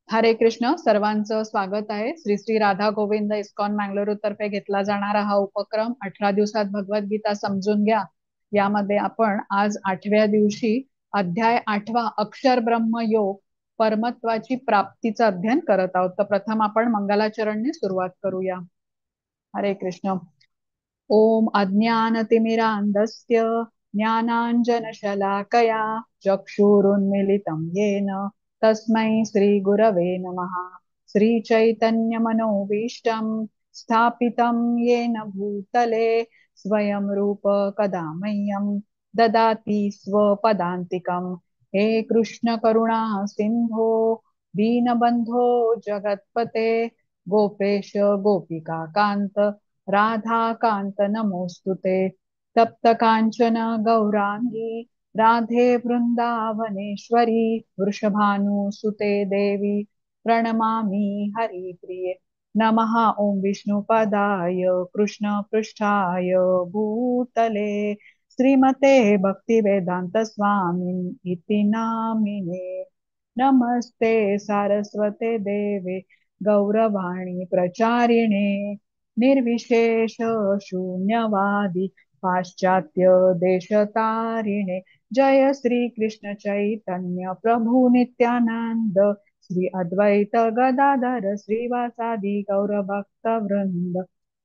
हरे कृष्ण. सर्वांचं स्वागत आहे. श्री श्री राधा गोविंद इस्कॉन मंगळुरू तर्फे घेतला जाणारा हा उपक्रम 18 दिवसात भगवद्गीता समजून घ्या यामध्ये आपण आज 8व्या दिवशी अध्याय 8 अक्षर ब्रह्म योग परमत्वाची प्राप्तीचं अध्ययन करत आहोत. तर प्रथम आपण मंगलाचरणने सुरुवात करूया. हरे कृष्ण. ओम अज्ञानतिमिरान्धस्य ज्ञानाञ्जनशलाकया चक्षुरुन्मीलितं येन तस्मै श्रीगुरवे नमः। श्रीचैतन्यमनोभीष्टं स्थापितं येन भूतले स्वयं रूप कदा मह्यं ददाति स्वपदान्तिकं। हे कृष्ण करुणा सिन्धो दीनबन्धो जगत्पते गोपेश गोपिका कान्त राधाकान्त नमोऽस्तुते। तप्त काञ्चन गौराङ्गी राधे वृन्दावनेश्वरी वृषभानुसुते देवी प्रणमामि हरिप्रिये। नमः ॐ विष्णुपदाय कृष्णपृष्ठाय भूतले श्रीमते भक्तिवेदान्त स्वामिन् इति नामिने। नमस्ते सारस्वते देवे गौरवाणी प्रचारिणे निर्विशेष शून्यवादी पाश्चात्य देशतारिणे। जय श्री कृष्ण चैतन्य प्रभु नित्यानंद श्री अद्वैत गदाधर श्रीवासादि गौर भक्त वृंद।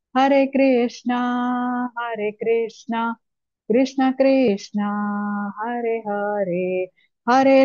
हरे कृष्णा कृष्ण कृष्ण हरे हरे हरे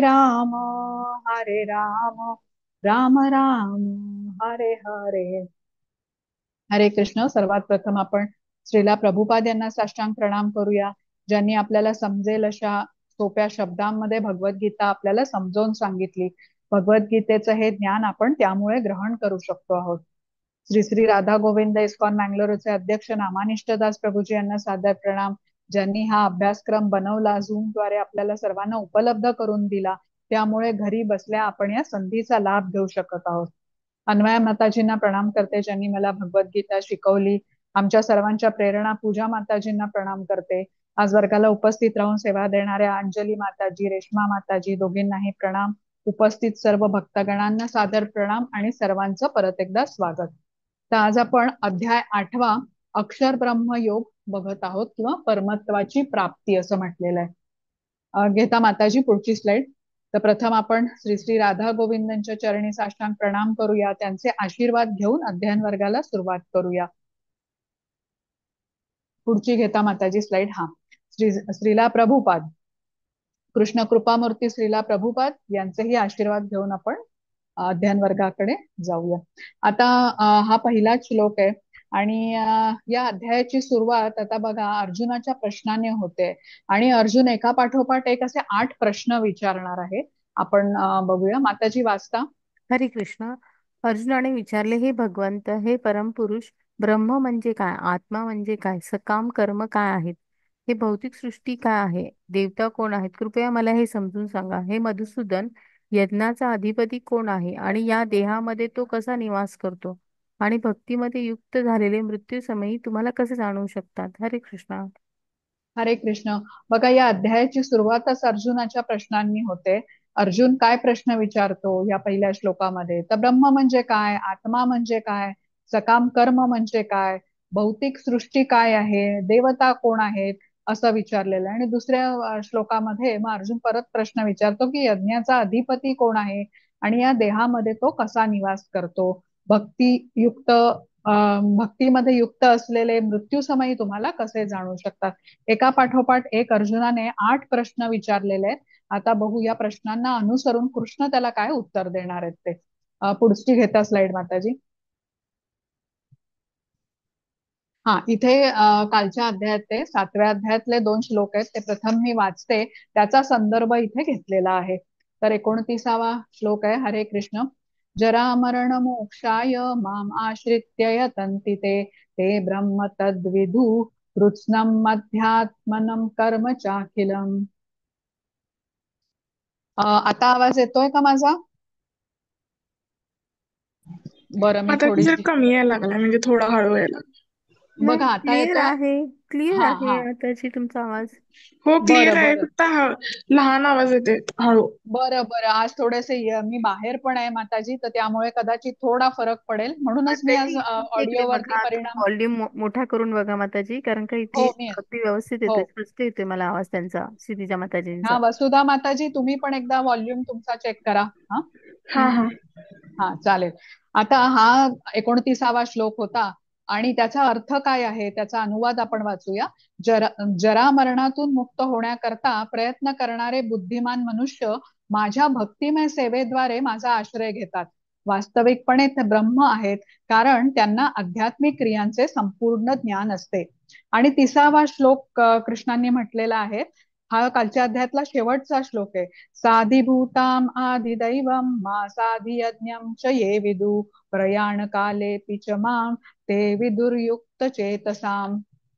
राम राम राम हरे हरे। हरे कृष्ण. सर्वात प्रथम आपण श्रीला प्रभुपाद यांना साष्टांग प्रणाम करूया, ज्यांनी आपल्याला समजेल अशा सोप्या शब्दांमध्ये भगवद्गीता आपल्याला समजावून सांगितली. भगवद्गीतेचं हे ज्ञान आपण त्यामुळे ग्रहण करू शकतो आहोत. श्री श्री राधा गोविंद इस्कॉन मंगळुरूचे अध्यक्ष नामानिष्ठदास प्रभूजी यांना सादर प्रणाम, ज्यांनी हा अभ्यासक्रम बनवला, झूमद्वारे आपल्याला सर्वांना उपलब्ध करून दिला. त्यामुळे घरी बसल्या आपण या संधीचा लाभ घेऊ शकत आहोत. अन्वया माताजींना प्रणाम करते, ज्यांनी मला भगवद्गीता शिकवली. आमच्या सर्वांच्या प्रेरणा पूजा माताजींना प्रणाम करते. आज वर्गाला उपस्थित राहून सेवा देणाऱ्या अंजली माताजी, रेश्मा माताजी दोघींनाही प्रणाम. उपस्थित सर्व भक्तगणांना सादर प्रणाम आणि सर्वांचं परत एकदा स्वागत. तर आज आपण अध्याय 8 अक्षर ब्रह्म योग बघत आहोत किंवा परमत्वाची प्राप्ती असं म्हटलेलं आहे. घेता माताजी पुढची स्लाइड. तर प्रथम आपण श्री श्री राधा गोविंदांच्या चरणी साष्टांग प्रणाम करूया, त्यांचे आशीर्वाद घेऊन अध्ययन वर्गाला सुरुवात करूया. पुढची घेता माताजी स्लाइड. हा, श्रीला प्रभुपाद, कृष्ण कृपामूर्ती श्रीला प्रभुपाद यांचेही आशीर्वाद घेऊन आपण अध्ययन वर्गाकडे जाऊया. आता हा पहिला श्लोक आहे आणि या अध्यायाची सुरुवात आता बघा अर्जुनाच्या प्रश्नाने होते आणि अर्जुन एका पाठोपाठ एक असे 8 प्रश्न विचारणार आहे. आपण बघूया. माताजी वाचता. हरे कृष्ण. अर्जुनाने विचारले, हे भगवंत, हे परमपुरुष, ब्रह्म म्हणजे काय, आत्मा म्हणजे काय, सकाम कर्म काय आहेत, हे भौतिक सृष्टी काय आहे, देवता कोण आहेत, कृपया मला हे समजून सांगा. हे मधुसूदन, यज्ञाचा अधिपती कोण आहे आणि या देहामध्ये तो कसा निवास करतो आणि भक्तीमध्ये युक्त झालेले मृत्यू समयी तुम्हाला कसे जाणवू शकतात. हरे कृष्ण. हरे कृष्ण. बघा या अध्यायाची सुरुवातच अर्जुनाच्या प्रश्नांनी होते. अर्जुन काय प्रश्न विचारतो या पहिल्या श्लोकामध्ये, तर ब्रह्म म्हणजे काय, आत्मा म्हणजे काय, सकाम कर्म म्हणजे काय, भौतिक सृष्टी काय आहे, देवता कोण आहेत, असं विचारलेलं आहे. आणि दुसऱ्या श्लोकामध्ये मग अर्जुन परत प्रश्न विचारतो की यज्ञाचा अधिपती कोण आहे आणि या देहामध्ये तो कसा निवास करतो. भक्तियुक्त भक्तीमध्ये युक्त असलेले मृत्यू समयी तुम्हाला कसे जाणू शकतात. एका पाठोपाठ एक अर्जुनाने 8 प्रश्न विचारलेले आहेत. आता बघू या प्रश्नांना अनुसरून कृष्ण त्याला काय उत्तर देणार आहेत ते. पुढची घेता स्लाइड माताजी. हा, इथे कालच्या अध्यायात ते 7व्या अध्यायातले 2 श्लोक आहेत, ते प्रथम मी वाचते, त्याचा संदर्भ इथे घेतलेला आहे. तर 29वा श्लोक आहे. हरे कृष्ण. जरा मरण मोक्षाय माम आश्रित्य यतन्ति ते ते ब्रह्म तद्विदु कृत्स्नम अध्यात्मनम कर्म चाखिलम. आता आवाज येतोय का माझा? बरं, मी आता जर थोडीशी कमी यायला लागलाय म्हणजे थोडा हळू यायला लागला. नाही, बघा आता क्लिअर येतोय. आहे. क्लिअर हा आहे हा. आताची तुमचा आवाज. हो, बरं क्लिअर आहे, बरं. फक्त लहान आवाज येते हळू. बरं बरं, आज थोडेसे मी बाहेर पण आहे माताजी, तर त्यामुळे कदाचित थोडा फरक पडेल, म्हणूनच मी माताजी आज इकडे ऑडिओवरती बघा, तुम्ही परिणाम. व्हॉल्यूम मोठा करून बघा माताजी, कारण का इथे हो मी. अगदी व्यवस्थित हो. येतोय, स्पष्ट येतोय मला आवाज त्यांचा, क्षितिजा माताजींचा. हा वसुधा माताजी, तुम्ही पण एकदा व्हॉल्यूम तुमचा चेक करा. हा. हा हा. हा चालेल. आता हा 29वा श्लोक होता आणि त्याचा अर्थ काय आहे त्याचा अनुवाद आपण वाचूया. जरा जरा मरणातून मुक्त होण्याकरता प्रयत्न करणारे बुद्धिमान मनुष्य माझ्या भक्तिमय सेवेद्वारे माझा आश्रय घेतात. वास्तविकपणे ते ब्रह्म आहेत, कारण त्यांना आध्यात्मिक क्रियांचे संपूर्ण ज्ञान असते. आणि 30वा श्लोक कृष्णांनी म्हटलेला आहे. हा कालच्या अध्यायातला शेवटचा श्लोक आहे. साधिभूताम आदिदैवम मा साधियज्ञम च ये विदु प्रयाण काले च माम ते विदुर्युक्त चेतसाम.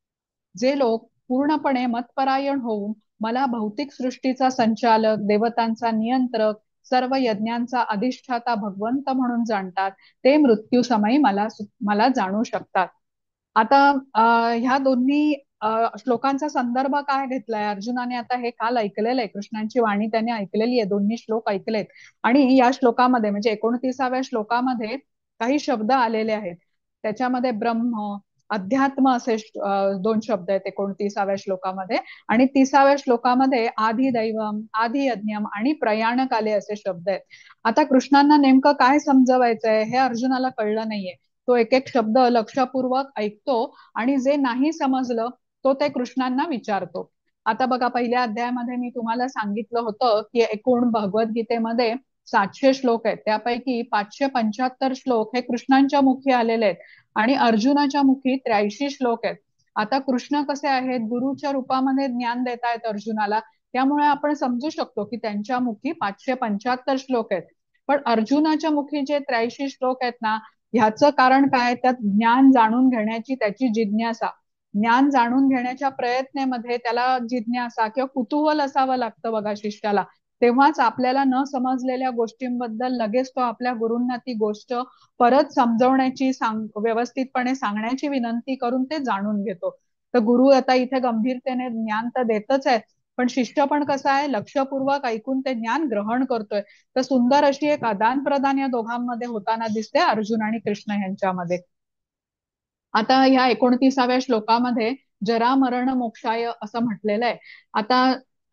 जे लोक पूर्णपणे मतपरायण होऊन मला भौतिक सृष्टीचा संचालक, देवतांचा नियंत्रक, सर्व यज्ञांचा अधिष्ठाता भगवंत म्हणून जाणतात, ते मृत्यू समयी मला मला जाणू शकतात. आता ह्या दोन्ही श्लोकांचा संदर्भ काय घेतलाय अर्जुनाने? आता हे काल ऐकलेलं आहे, कृष्णांची वाणी त्याने ऐकलेली आहे, दोन्ही श्लोक ऐकलेत. आणि या श्लोकामध्ये म्हणजे 29व्या श्लोकामध्ये काही शब्द आलेले आहेत. त्याच्यामध्ये ब्रह्म, अध्यात्म असे दोन शब्द आहेत 29व्या श्लोकामध्ये. आणि 30व्या श्लोकामध्ये आधी दैवम, आधी यज्ञम आणि प्रयाणकाले असे शब्द आहेत. आता कृष्णांना नेमकं काय समजवायचंय हे अर्जुनाला कळलं नाहीये. तो एक एक शब्द लक्षपूर्वक ऐकतो आणि जे नाही समजलं तो ते कृष्णांना विचारतो. आता बघा, पहिल्या अध्यायामध्ये मी तुम्हाला सांगितलं होतं की एकूण भगवद्गीतेमध्ये 700 श्लोक आहेत, त्यापैकी 575 श्लोक हे कृष्णांच्या मुखी आलेले आहेत आणि अर्जुनाच्या मुखी 83 श्लोक आहेत. आता कृष्ण कसे आहेत, गुरुच्या रूपामध्ये ज्ञान देत आहेत अर्जुनाला, त्यामुळे आपण समजू शकतो की त्यांच्या मुखी 575 श्लोक आहेत. पण अर्जुनाच्या मुखी जे 83 श्लोक आहेत ना, ह्याचं कारण काय? त्यात ज्ञान जाणून घेण्याची त्याची जिज्ञासा, ज्ञान जाणून घेण्याच्या प्रयत्नामध्ये त्याला जिज्ञासा किंवा कुतूहल असावं लागतं बघा शिष्याला. तेव्हाच आपल्याला न समजलेल्या गोष्टींबद्दल लगेच तो आपल्या गुरूंना ती गोष्ट परत समजवण्याची, व्यवस्थितपणे सांगण्याची विनंती करून ते जाणून घेतो. तर गुरु आता इथे गंभीरतेने ज्ञान तर देतच आहे, पण शिष्य पण कसा आहे, लक्षपूर्वक ऐकून ते ज्ञान ग्रहण करतोय. तर सुंदर अशी एक आदान प्रदान या दोघांमध्ये होताना दिसते, अर्जुन आणि कृष्ण यांच्यामध्ये. आता ह्या 29व्या श्लोकामध्ये जरा मरण मोक्षाय असं म्हटलेलं आहे. आता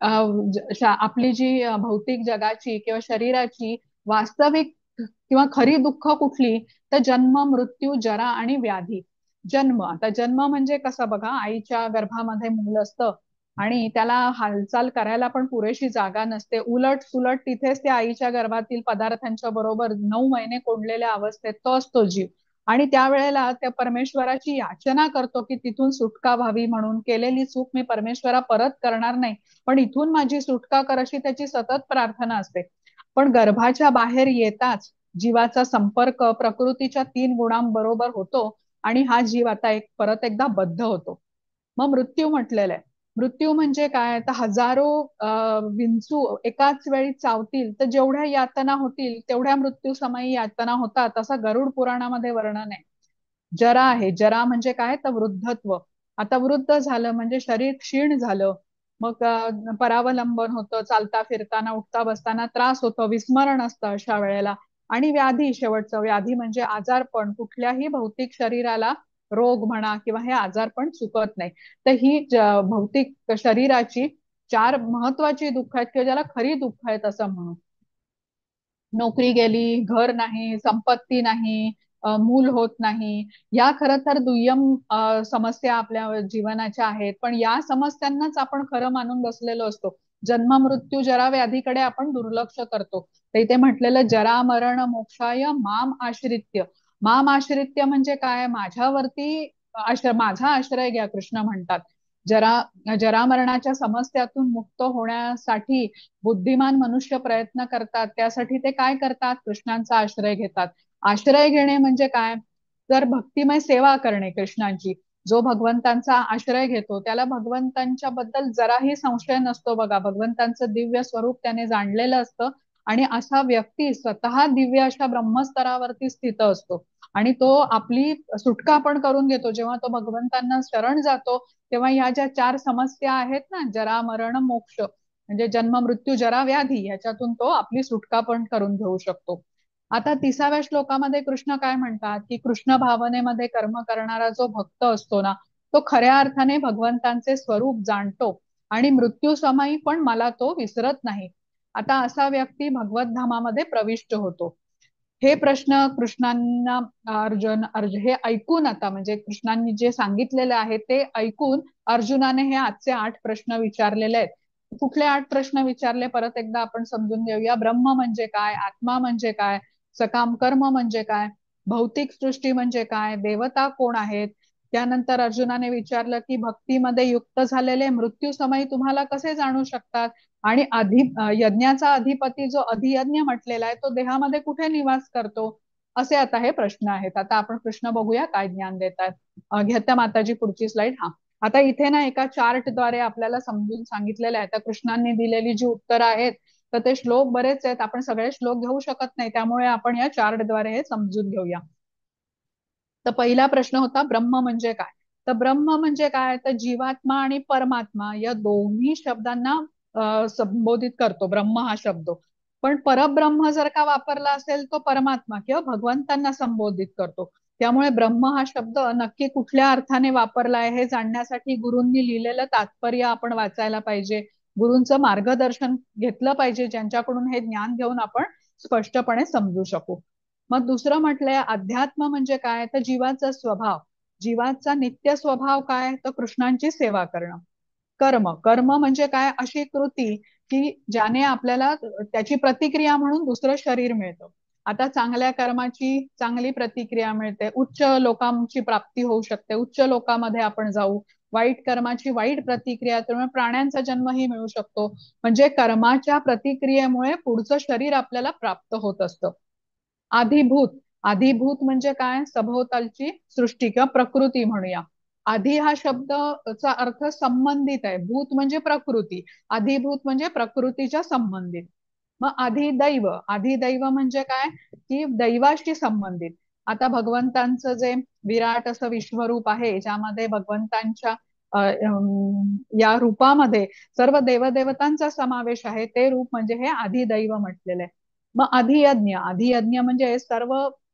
आपली जी भौतिक जगाची किंवा शरीराची वास्तविक किंवा खरी दुःख कुठली, तर जन्म, मृत्यू, जरा आणि व्याधी. जन्म, आता जन्म म्हणजे कसं बघा, आईच्या गर्भामध्ये मूल असतं आणि त्याला हालचाल करायला पण पुरेशी जागा नसते, उलट सुलट तिथेच त्या आईच्या गर्भातील पदार्थांच्या बरोबर 9 महिने कोंडलेल्या अवस्थेत तो असतो जीव. आणि त्यावेळेला त्या परमेश्वराची याचना करतो की तिथून सुटका व्हावी, म्हणून केलेली चूक मी परमेश्वरा परत करणार नाही, पण इथून माझी सुटका कर, अशी त्याची सतत प्रार्थना असते. पण गर्भाच्या बाहेर येताच जीवाचा संपर्क प्रकृतीच्या 3 गुणांबरोबर होतो आणि हा जीव आता परत एकदा बद्ध होतो. मग मृत्यू म्हटलेलं आहे. मृत्यू म्हणजे काय, तर हजारो विंचू एकाच वेळी चावतील तर जेवढ्या यातना होतील तेवढ्या मृत्यू समयी यातना होतात, असं गरुड पुराणामध्ये वर्णन आहे. जरा आहे, जरा म्हणजे काय, तर वृद्धत्व. आता वृद्ध झालं म्हणजे शरीर क्षीण झालं, मग परावलंबन होतं, चालता फिरताना उठता बसताना त्रास होतो, विस्मरण असतं अशा वेळेला. आणि व्याधी, शेवटचं व्याधी म्हणजे आजारपण. कुठल्याही भौतिक शरीराला रोग म्हणा किंवा हे आजारपण चुकत नाही. तर ही भौतिक शरीराची 4 महत्वाची दुःख आहेत किंवा ज्याला खरी दुःख आहेत असं म्हणू. नोकरी गेली, घर नाही, संपत्ती नाही, मूल होत नाही, या खरं तर दुय्यम समस्या आपल्या जीवनाच्या आहेत. पण या समस्यांनाच आपण खरं मानून बसलेलो असतो. जन्म, मृत्यू, जरा, व्याधीकडे आपण दुर्लक्ष करतो. तर इथे म्हटलेलं जरा मरण मोक्षाय माम आश्रित्य. माम आश्रित्य म्हणजे काय, माझ्यावरती माझा आश्रय घ्या कृष्ण म्हणतात. जरा मरणाच्या समस्यातून मुक्त होण्यासाठी बुद्धिमान मनुष्य प्रयत्न करतात. त्यासाठी ते काय करतात, कृष्णांचा आश्रय घेतात. आश्रय घेणे म्हणजे काय, तर भक्तिमय सेवा करणे कृष्णांची. जो भगवंतांचा आश्रय घेतो त्याला भगवंतांच्या बद्दल जराही संशय नसतो बघा, भगवंतांचं दिव्य स्वरूप त्याने जाणलेलं असतं आणि असा व्यक्ती स्वतः दिव्य अशा ब्रह्मस्तरावरती स्थित असतो. आणि तो आपली सुटका पण करून घेतो. जेव्हा तो भगवंतांना शरण जातो तेव्हा ह्या ज्या 4 समस्या आहेत ना, जरा मरण मोक्ष, म्हणजे जन्म मृत्यू जरा व्याधी, ह्याच्यातून तो आपली सुटका पण करून घेऊ शकतो. आता 30व्या श्लोकामध्ये कृष्ण काय म्हणतात, की कृष्ण भावनेमध्ये कर्म करणारा जो भक्त असतो ना, तो खऱ्या अर्थाने भगवंतांचे स्वरूप जाणतो आणि मृत्यू समयी पण मला तो विसरत नाही. आता असा व्यक्ती भगवत धामामध्ये प्रविष्ट होतो. हे प्रश्न कृष्णांना अर्जुन हे ऐकून, आता म्हणजे कृष्णांनी जे सांगितलेले आहे ते ऐकून अर्जुनाने हे आजचे 8 प्रश्न विचारलेले आहेत. कुठले 8 प्रश्न विचारले परत एकदा आपण समजून घेऊया. ब्रह्म म्हणजे काय, आत्मा म्हणजे काय, सकाम कर्म म्हणजे काय, भौतिक सृष्टी म्हणजे काय, देवता कोण आहेत. त्यानंतर अर्जुनाने विचारलं की भक्तीमध्ये युक्त झालेले मृत्यू समयी तुम्हाला कसे जाणू शकतात, आणि यज्ञाचा अधिपती जो अधियज्ञ म्हटलेला आहे तो देहामध्ये कुठे निवास करतो. असे आता हे प्रश्न आहेत. आता आपण प्रश्न बघूया काय ज्ञान देतात. घेता माताजी पुढची स्लाइड. हा, आता इथे ना एका चार्टद्वारे आपल्याला समजून सांगितलेलं आहे. आता कृष्णांनी दिलेली जी उत्तरं आहेत तर ते श्लोक बरेच आहेत, आपण सगळे श्लोक घेऊ शकत नाही, त्यामुळे आपण या चार्टद्वारे हे समजून घेऊया. तर पहिला प्रश्न होता ब्रह्म म्हणजे काय. तर ब्रह्म म्हणजे काय, तर जीवात्मा आणि परमात्मा या दोन्ही शब्दांना संबोधित करतो ब्रह्म हा शब्द. पण परब्रह्म जर का वापरला असेल तो परमात्मा किंवा भगवंतांना संबोधित करतो. त्यामुळे ब्रह्म हा शब्द नक्की कुठल्या अर्थाने वापरला आहे हे जाणण्यासाठी गुरूंनी लिहिलेलं तात्पर्य आपण वाचायला पाहिजे. गुरूंचं मार्गदर्शन घेतलं पाहिजे, ज्यांच्याकडून हे ज्ञान घेऊन आपण स्पष्टपणे समजू शकू. मग दुसरं म्हटलंय अध्यात्म म्हणजे काय, तर जीवाचा स्वभाव. जीवाचा नित्य स्वभाव काय, तर कृष्णांची सेवा करणं. कर्म, कर्म म्हणजे काय, अशी कृती की ज्याने आपल्याला त्याची प्रतिक्रिया म्हणून दुसरं शरीर मिळतं. आता चांगल्या कर्माची चांगली प्रतिक्रिया मिळते, उच्च लोकांची प्राप्ती होऊ शकते, उच्च लोकांमध्ये आपण जाऊ. वाईट कर्माची वाईट प्रतिक्रिया, त्यामुळे प्राण्यांचा जन्मही मिळू शकतो. म्हणजे कर्माच्या प्रतिक्रियेमुळे पुढचं शरीर आपल्याला प्राप्त होत असतं. आधिभूत, आधिभूत म्हणजे काय, सभोवतालची सृष्टी किंवा प्रकृती म्हणूया. आधी हा शब्दचा अर्थ संबंधित आहे, भूत म्हणजे प्रकृती, आधिभूत म्हणजे प्रकृतीच्या संबंधित. मग अधिदैव, अधिदैव म्हणजे काय, की दैवाशी संबंधित. आता भगवंतांचं जे विराट असं विश्वरूप आहे ज्यामध्ये भगवंतांच्या या रूपामध्ये सर्व देवदेवतांचा समावेश आहे, ते रूप म्हणजे हे अधिदैव म्हटलेलं आहे. मग अधियज्ञ, अधियज्ञ म्हणजे सर्व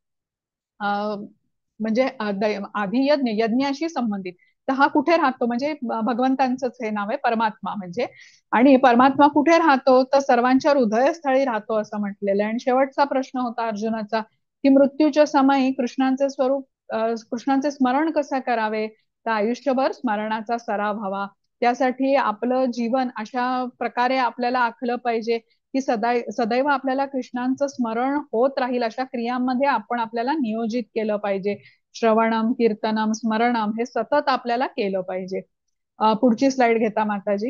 म्हणजे अधियज्ञ, यज्ञाशी संबंधित. तर हा कुठे राहतो, म्हणजे भगवंतांचंच हे नाव आहे परमात्मा म्हणजे. आणि परमात्मा कुठे राहतो, तर सर्वांच्या हृदयस्थळी राहतो असं म्हटलेलं आहे. आणि शेवटचा प्रश्न होता अर्जुनाचा की मृत्यूच्या समयी कृष्णांचे स्वरूप, कृष्णांचे स्मरण कसं करावे, तर आयुष्यभर स्मरणाचा सराव हवा. त्यासाठी आपलं जीवन अशा प्रकारे आपल्याला आखलं पाहिजे की सदैव आपल्याला कृष्णांचं स्मरण होत राहील, अशा क्रियांमध्ये आपण आपल्याला नियोजित केलं पाहिजे. श्रवणम, कीर्तनम, स्मरणम हे सतत आपल्याला केलं पाहिजे. पुढची स्लाइड घेता माताजी.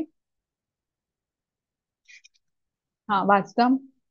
हा, वाचता.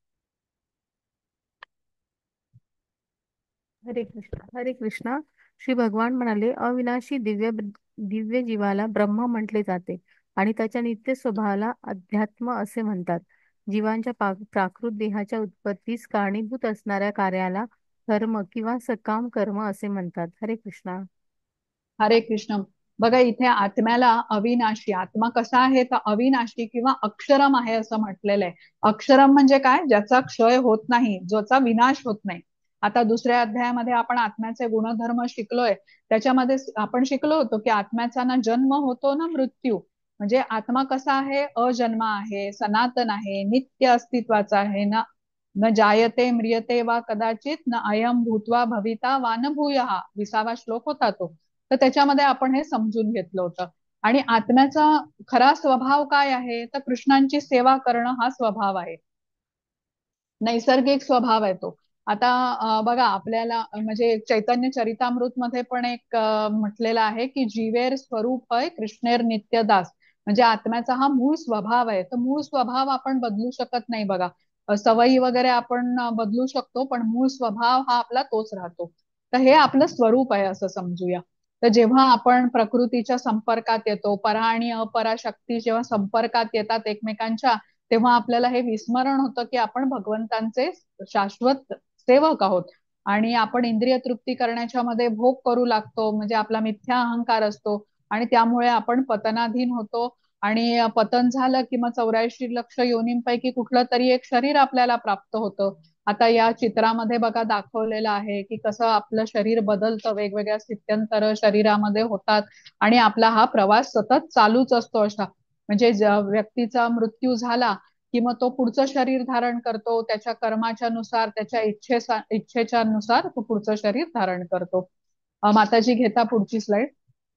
हरे कृष्ण, हरे कृष्ण. श्री भगवान म्हणाले, अविनाशी दिव्य जीवाला ब्रह्म म्हटले जाते आणि त्याच्या नित्य स्वभावाला अध्यात्म असे म्हणतात. जीवांच्या प्राकृत देहाच्या उत्पत्तीस कारणीभूत असणाऱ्या कार्याला कर्म किंवा सकाम कर्म असे म्हणतात. हरे कृष्णा. हरे कृष्ण. बघा इथे आत्म्याला अविनाशी, आत्मा कसा आहे तर अविनाशी किंवा अक्षरम आहे असं म्हटलेलं आहे. अक्षरम म्हणजे काय, ज्याचा क्षय होत नाही, ज्याचा विनाश होत नाही. आता दुसऱ्या अध्यायामध्ये आपण आत्म्याचे गुणधर्म शिकलोय. त्याच्यामध्ये आपण शिकलो होतो की आत्म्याचा ना जन्म होतो ना मृत्यू. म्हणजे आत्मा कसा आहे, अजन्म आहे, सनातन आहे, नित्य अस्तित्वाचा आहे ना. न जायते म्रियते वा कदाचित न अयम भूत्वा भविता वा न भूयः, 20वा श्लोक होता तो. तर त्याच्यामध्ये आपण हे समजून घेतलं होतं. आणि आत्म्याचा खरा स्वभाव काय आहे, तर कृष्णांची सेवा करणं हा स्वभाव आहे, नैसर्गिक स्वभाव आहे तो. आता बघा आपल्याला म्हणजे चैतन्य चरितामृत मध्ये पण एक म्हटलेलं आहे की जीवेर स्वरूप आहे कृष्णेर नित्यदास. म्हणजे आत्म्याचा हा मूळ स्वभाव आहे. तर मूळ स्वभाव आपण बदलू शकत नाही बघा. सवयी वगैरे आपण बदलू शकतो, पण मूळ स्वभाव हा आपला तोच राहतो. तर हे आपलं स्वरूप आहे असं समजूया. तर जेव्हा आपण प्रकृतीच्या संपर्कात येतो, परा आणि अपरा शक्ती जेव्हा संपर्कात येतात एकमेकांच्या, तेव्हा आपल्याला हे विस्मरण होतं की आपण भगवंतांचे शाश्वत सेवक आहोत. आणि आपण इंद्रिय तृप्ती करण्याच्या मध्ये भोग करू लागतो, म्हणजे आपला मिथ्या अहंकार असतो आणि त्यामुळे आपण पतनाधीन होतो. आणि पतन झालं की मग 84 लक्ष योनींपैकी कुठलं तरी एक शरीर आपल्याला प्राप्त होतं. आता या चित्रामध्ये बघा दाखवलेलं आहे की कसं आपलं शरीर बदलतं, वेगवेगळ्या स्थित्यंतर शरीरामध्ये होतात आणि आपला हा प्रवास सतत चालूच असतो. अशा म्हणजे व्यक्तीचा मृत्यू झाला कि मग तो पुढचं शरीर धारण करतो, त्याच्या कर्माच्या नुसार, त्याच्या इच्छेच्या नुसार तो पुढचं शरीर धारण करतो. माताजी घेता पुढची स्लाइड.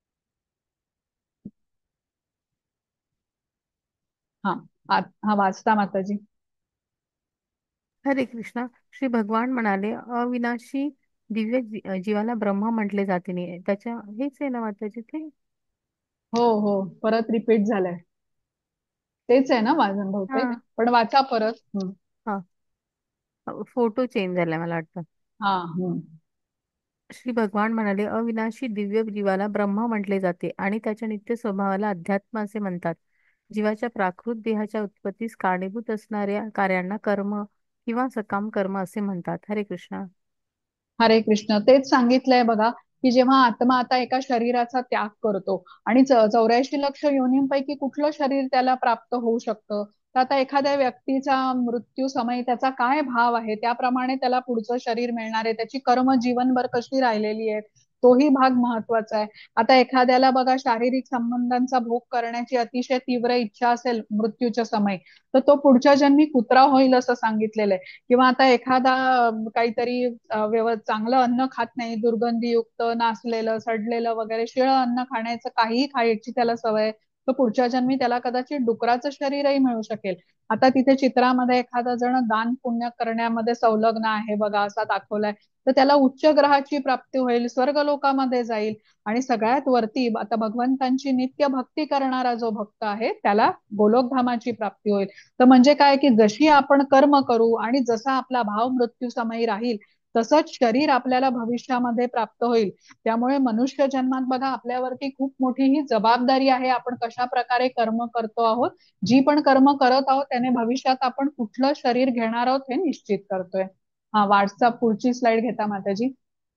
हा, हा वाचता माताजी. हरे कृष्णा. श्री भगवान म्हणाले, अविनाशी दिव्य जीवाला ब्रह्म म्हटले जाते नाही. त्याच्या हेच आहे ना वाचायचे ते. हो हो, परत रिपीट झालंय. तेच आहे ना माझं हा बहुतेक, पण वाचा परत. हा. फोटो चेंज झालाय मला वाटतं. हा. श्री भगवान म्हणाले, अविनाशी दिव्य जीवाला ब्रह्म म्हटले जाते आणि त्याच्या नित्य स्वभावाला अध्यात्म असे म्हणतात. जीवाच्या प्राकृत देहाच्या उत्पत्तीस कारणीभूत असणाऱ्या कार्यांना कर्म किंवा सकाम कर्म असे म्हणतात. हरे कृष्णा. हरे कृष्ण. तेच सांगितलंय बघा की जेव्हा आत्मा आता एका शरीराचा त्याग करतो आणि 84 लक्ष योनींपैकी कुठलं शरीर त्याला प्राप्त होऊ शकतं, तर आता एखाद्या व्यक्तीचा मृत्यू समय त्याचा काय भाव आहे त्याप्रमाणे त्याला पुढचं शरीर मिळणार आहे, त्याची कर्म जीवनभर कशी राहिलेली आहे तोही भाग महत्वाचा आहे. आता एखाद्याला बघा शारीरिक संबंधांचा भोग करण्याची अतिशय तीव्र इच्छा असेल मृत्यूच्या समय, तर तो पुढच्या जन्मी कुत्रा होईल असं सांगितलेलं आहे. किंवा आता एखादा काहीतरी चांगलं अन्न खात नाही, दुर्गंधीयुक्त, नासलेलं, सडलेलं वगैरे शिळं अन्न खाण्याचं काहीही खायची त्याला सवय, तर पुढच्या जन्मी त्याला कदाचित डुकराचं शरीरही मिळू शकेल. आता तिथे चित्रामध्ये एखादा जण दान पुण्य करण्यामध्ये संलग्न आहे बघा, असा दाखवलाय, तर त्याला उच्च ग्रहाची प्राप्ती होईल, स्वर्ग लोकामध्ये जाईल. आणि सगळ्यात वरती आता भगवंतांची नित्य भक्ती करणारा जो भक्त आहे त्याला गोलोकधामाची प्राप्ती होईल. तर म्हणजे काय की जशी आपण कर्म करू आणि जसा आपला भाव मृत्यू समयी राहील तसंच शरीर आपल्याला भविष्यामध्ये प्राप्त होईल. त्यामुळे मनुष्य जन्मात बघा आपल्यावरती खूप मोठी ही जबाबदारी आहे, आपण कशा प्रकारे कर्म करतो आहोत. जी पण कर्म करत आहोत त्याने भविष्यात आपण कुठलं शरीर घेणार आहोत हे निश्चित करतोय. हा, व्हॉट्सअप पुढची स्लाइड घेता माताजी.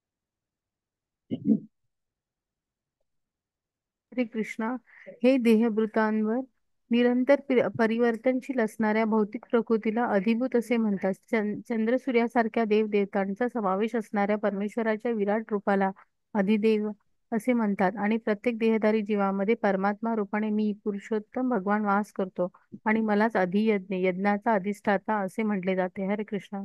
श्री कृष्णा. हे देहभूतांवर निरंतर परिवर्तनशील असणाऱ्या भौतिक प्रकृतीला अधिभूत असे म्हणतात. चंद्र सूर्यासारख्या देव देवतांचा समावेश असणाऱ्या परमेश्वराच्या विराट रूपाला अधिदेव असे म्हणतात. आणि प्रत्येक देहधारी जीवामध्ये परमात्मा रूपाने मी पुरुषोत्तम भगवान वास करतो आणि मलाच अधियज्ञ यज्ञाचा अधिष्ठाता असे म्हटले जाते. हरे कृष्णा.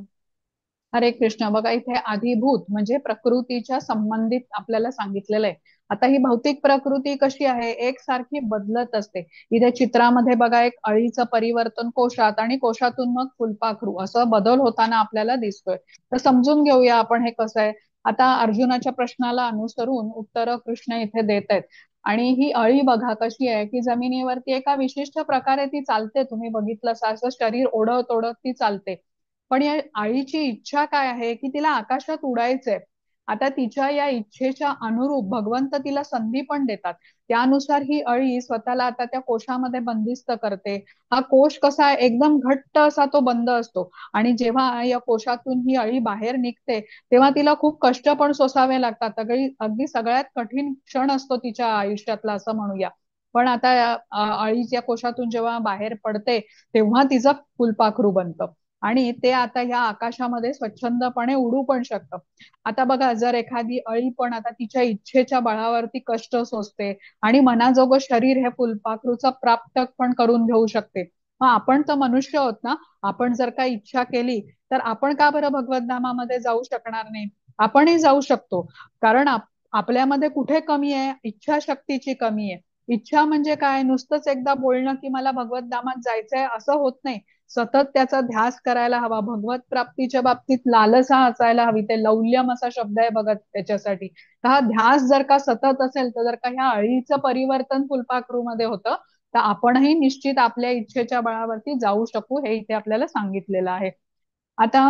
हरे कृष्ण. बघा इथे अधिभूत म्हणजे प्रकृतीच्या संबंधित आपल्याला सांगितलेलं आहे. आता ही भौतिक प्रकृती कशी आहे, एकसारखी बदलत असते. इथे चित्रामध्ये बघा एक अळीचं परिवर्तन कोशात आणि कोशातून मग फुलपाखरू असं बदल होताना आपल्याला दिसतोय. तर समजून घेऊया आपण हे कसं आहे. आता अर्जुनाच्या प्रश्नाला अनुसरून उत्तर कृष्ण इथे देत आहेत. आणि ही अळी बघा कशी आहे की जमिनीवरती एका विशिष्ट प्रकारे ती चालते, तुम्ही बघितलं असं शरीर ओढत ओढत ती चालते. पण या आईची इच्छा काय आहे की तिला आकाशात उडायचंय. आता तिच्या या इच्छेच्या अनुरूप भगवंत तिला संधी पण देतात. त्यानुसार ही अळी स्वतःला आता त्या कोशामध्ये बंदिस्त करते. हा कोश कसा आहे, एकदम घट्ट असा तो बंद असतो. आणि जेव्हा या कोशातून ही अळी बाहेर निघते तेव्हा तिला खूप कष्ट पण सोसावे लागतात. अगदी सगळ्यात कठीण क्षण असतो तिच्या आयुष्यातला असं म्हणूया. पण आता अळीच्या कोशातून जेव्हा बाहेर पडते तेव्हा तिचं फुलपाखरू बनतं आणि ते आता ह्या आकाशामध्ये स्वच्छंदपणे उडू पण शकतं. आता बघा जर एखादी अळी पण आता तिच्या इच्छेच्या बळावरती कष्ट सोसते आणि मनाजोगं शरीर हे फुलपाखरूचं प्राप्त पण करून घेऊ शकते, मग आपण तर मनुष्य आहोत ना. आपण जर का इच्छा केली तर आपण का बरं भगवत धामामध्ये जाऊ शकणार नाही. आपणही जाऊ शकतो. कारण आपल्यामध्ये कुठे कमी आहे, इच्छाशक्तीची कमी आहे. इच्छा म्हणजे काय, नुसतंच एकदा बोलणं की मला भगवत धामात जायचंय असं होत नाही. सतत त्याचा ध्यास करायला हवा. भगवत प्राप्तीच्या बाबतीत लालसा असायला हवी. ते लौल्यम असा शब्द आहे बघा त्याच्यासाठी. तर हा ध्यास जर का सतत असेल तर जर का ह्या अळीचं परिवर्तन फुलपाखरूमध्ये होतं तर आपणही निश्चित आपल्या इच्छेच्या बळावरती जाऊ शकू, हे इथे आपल्याला सांगितलेलं आहे. आता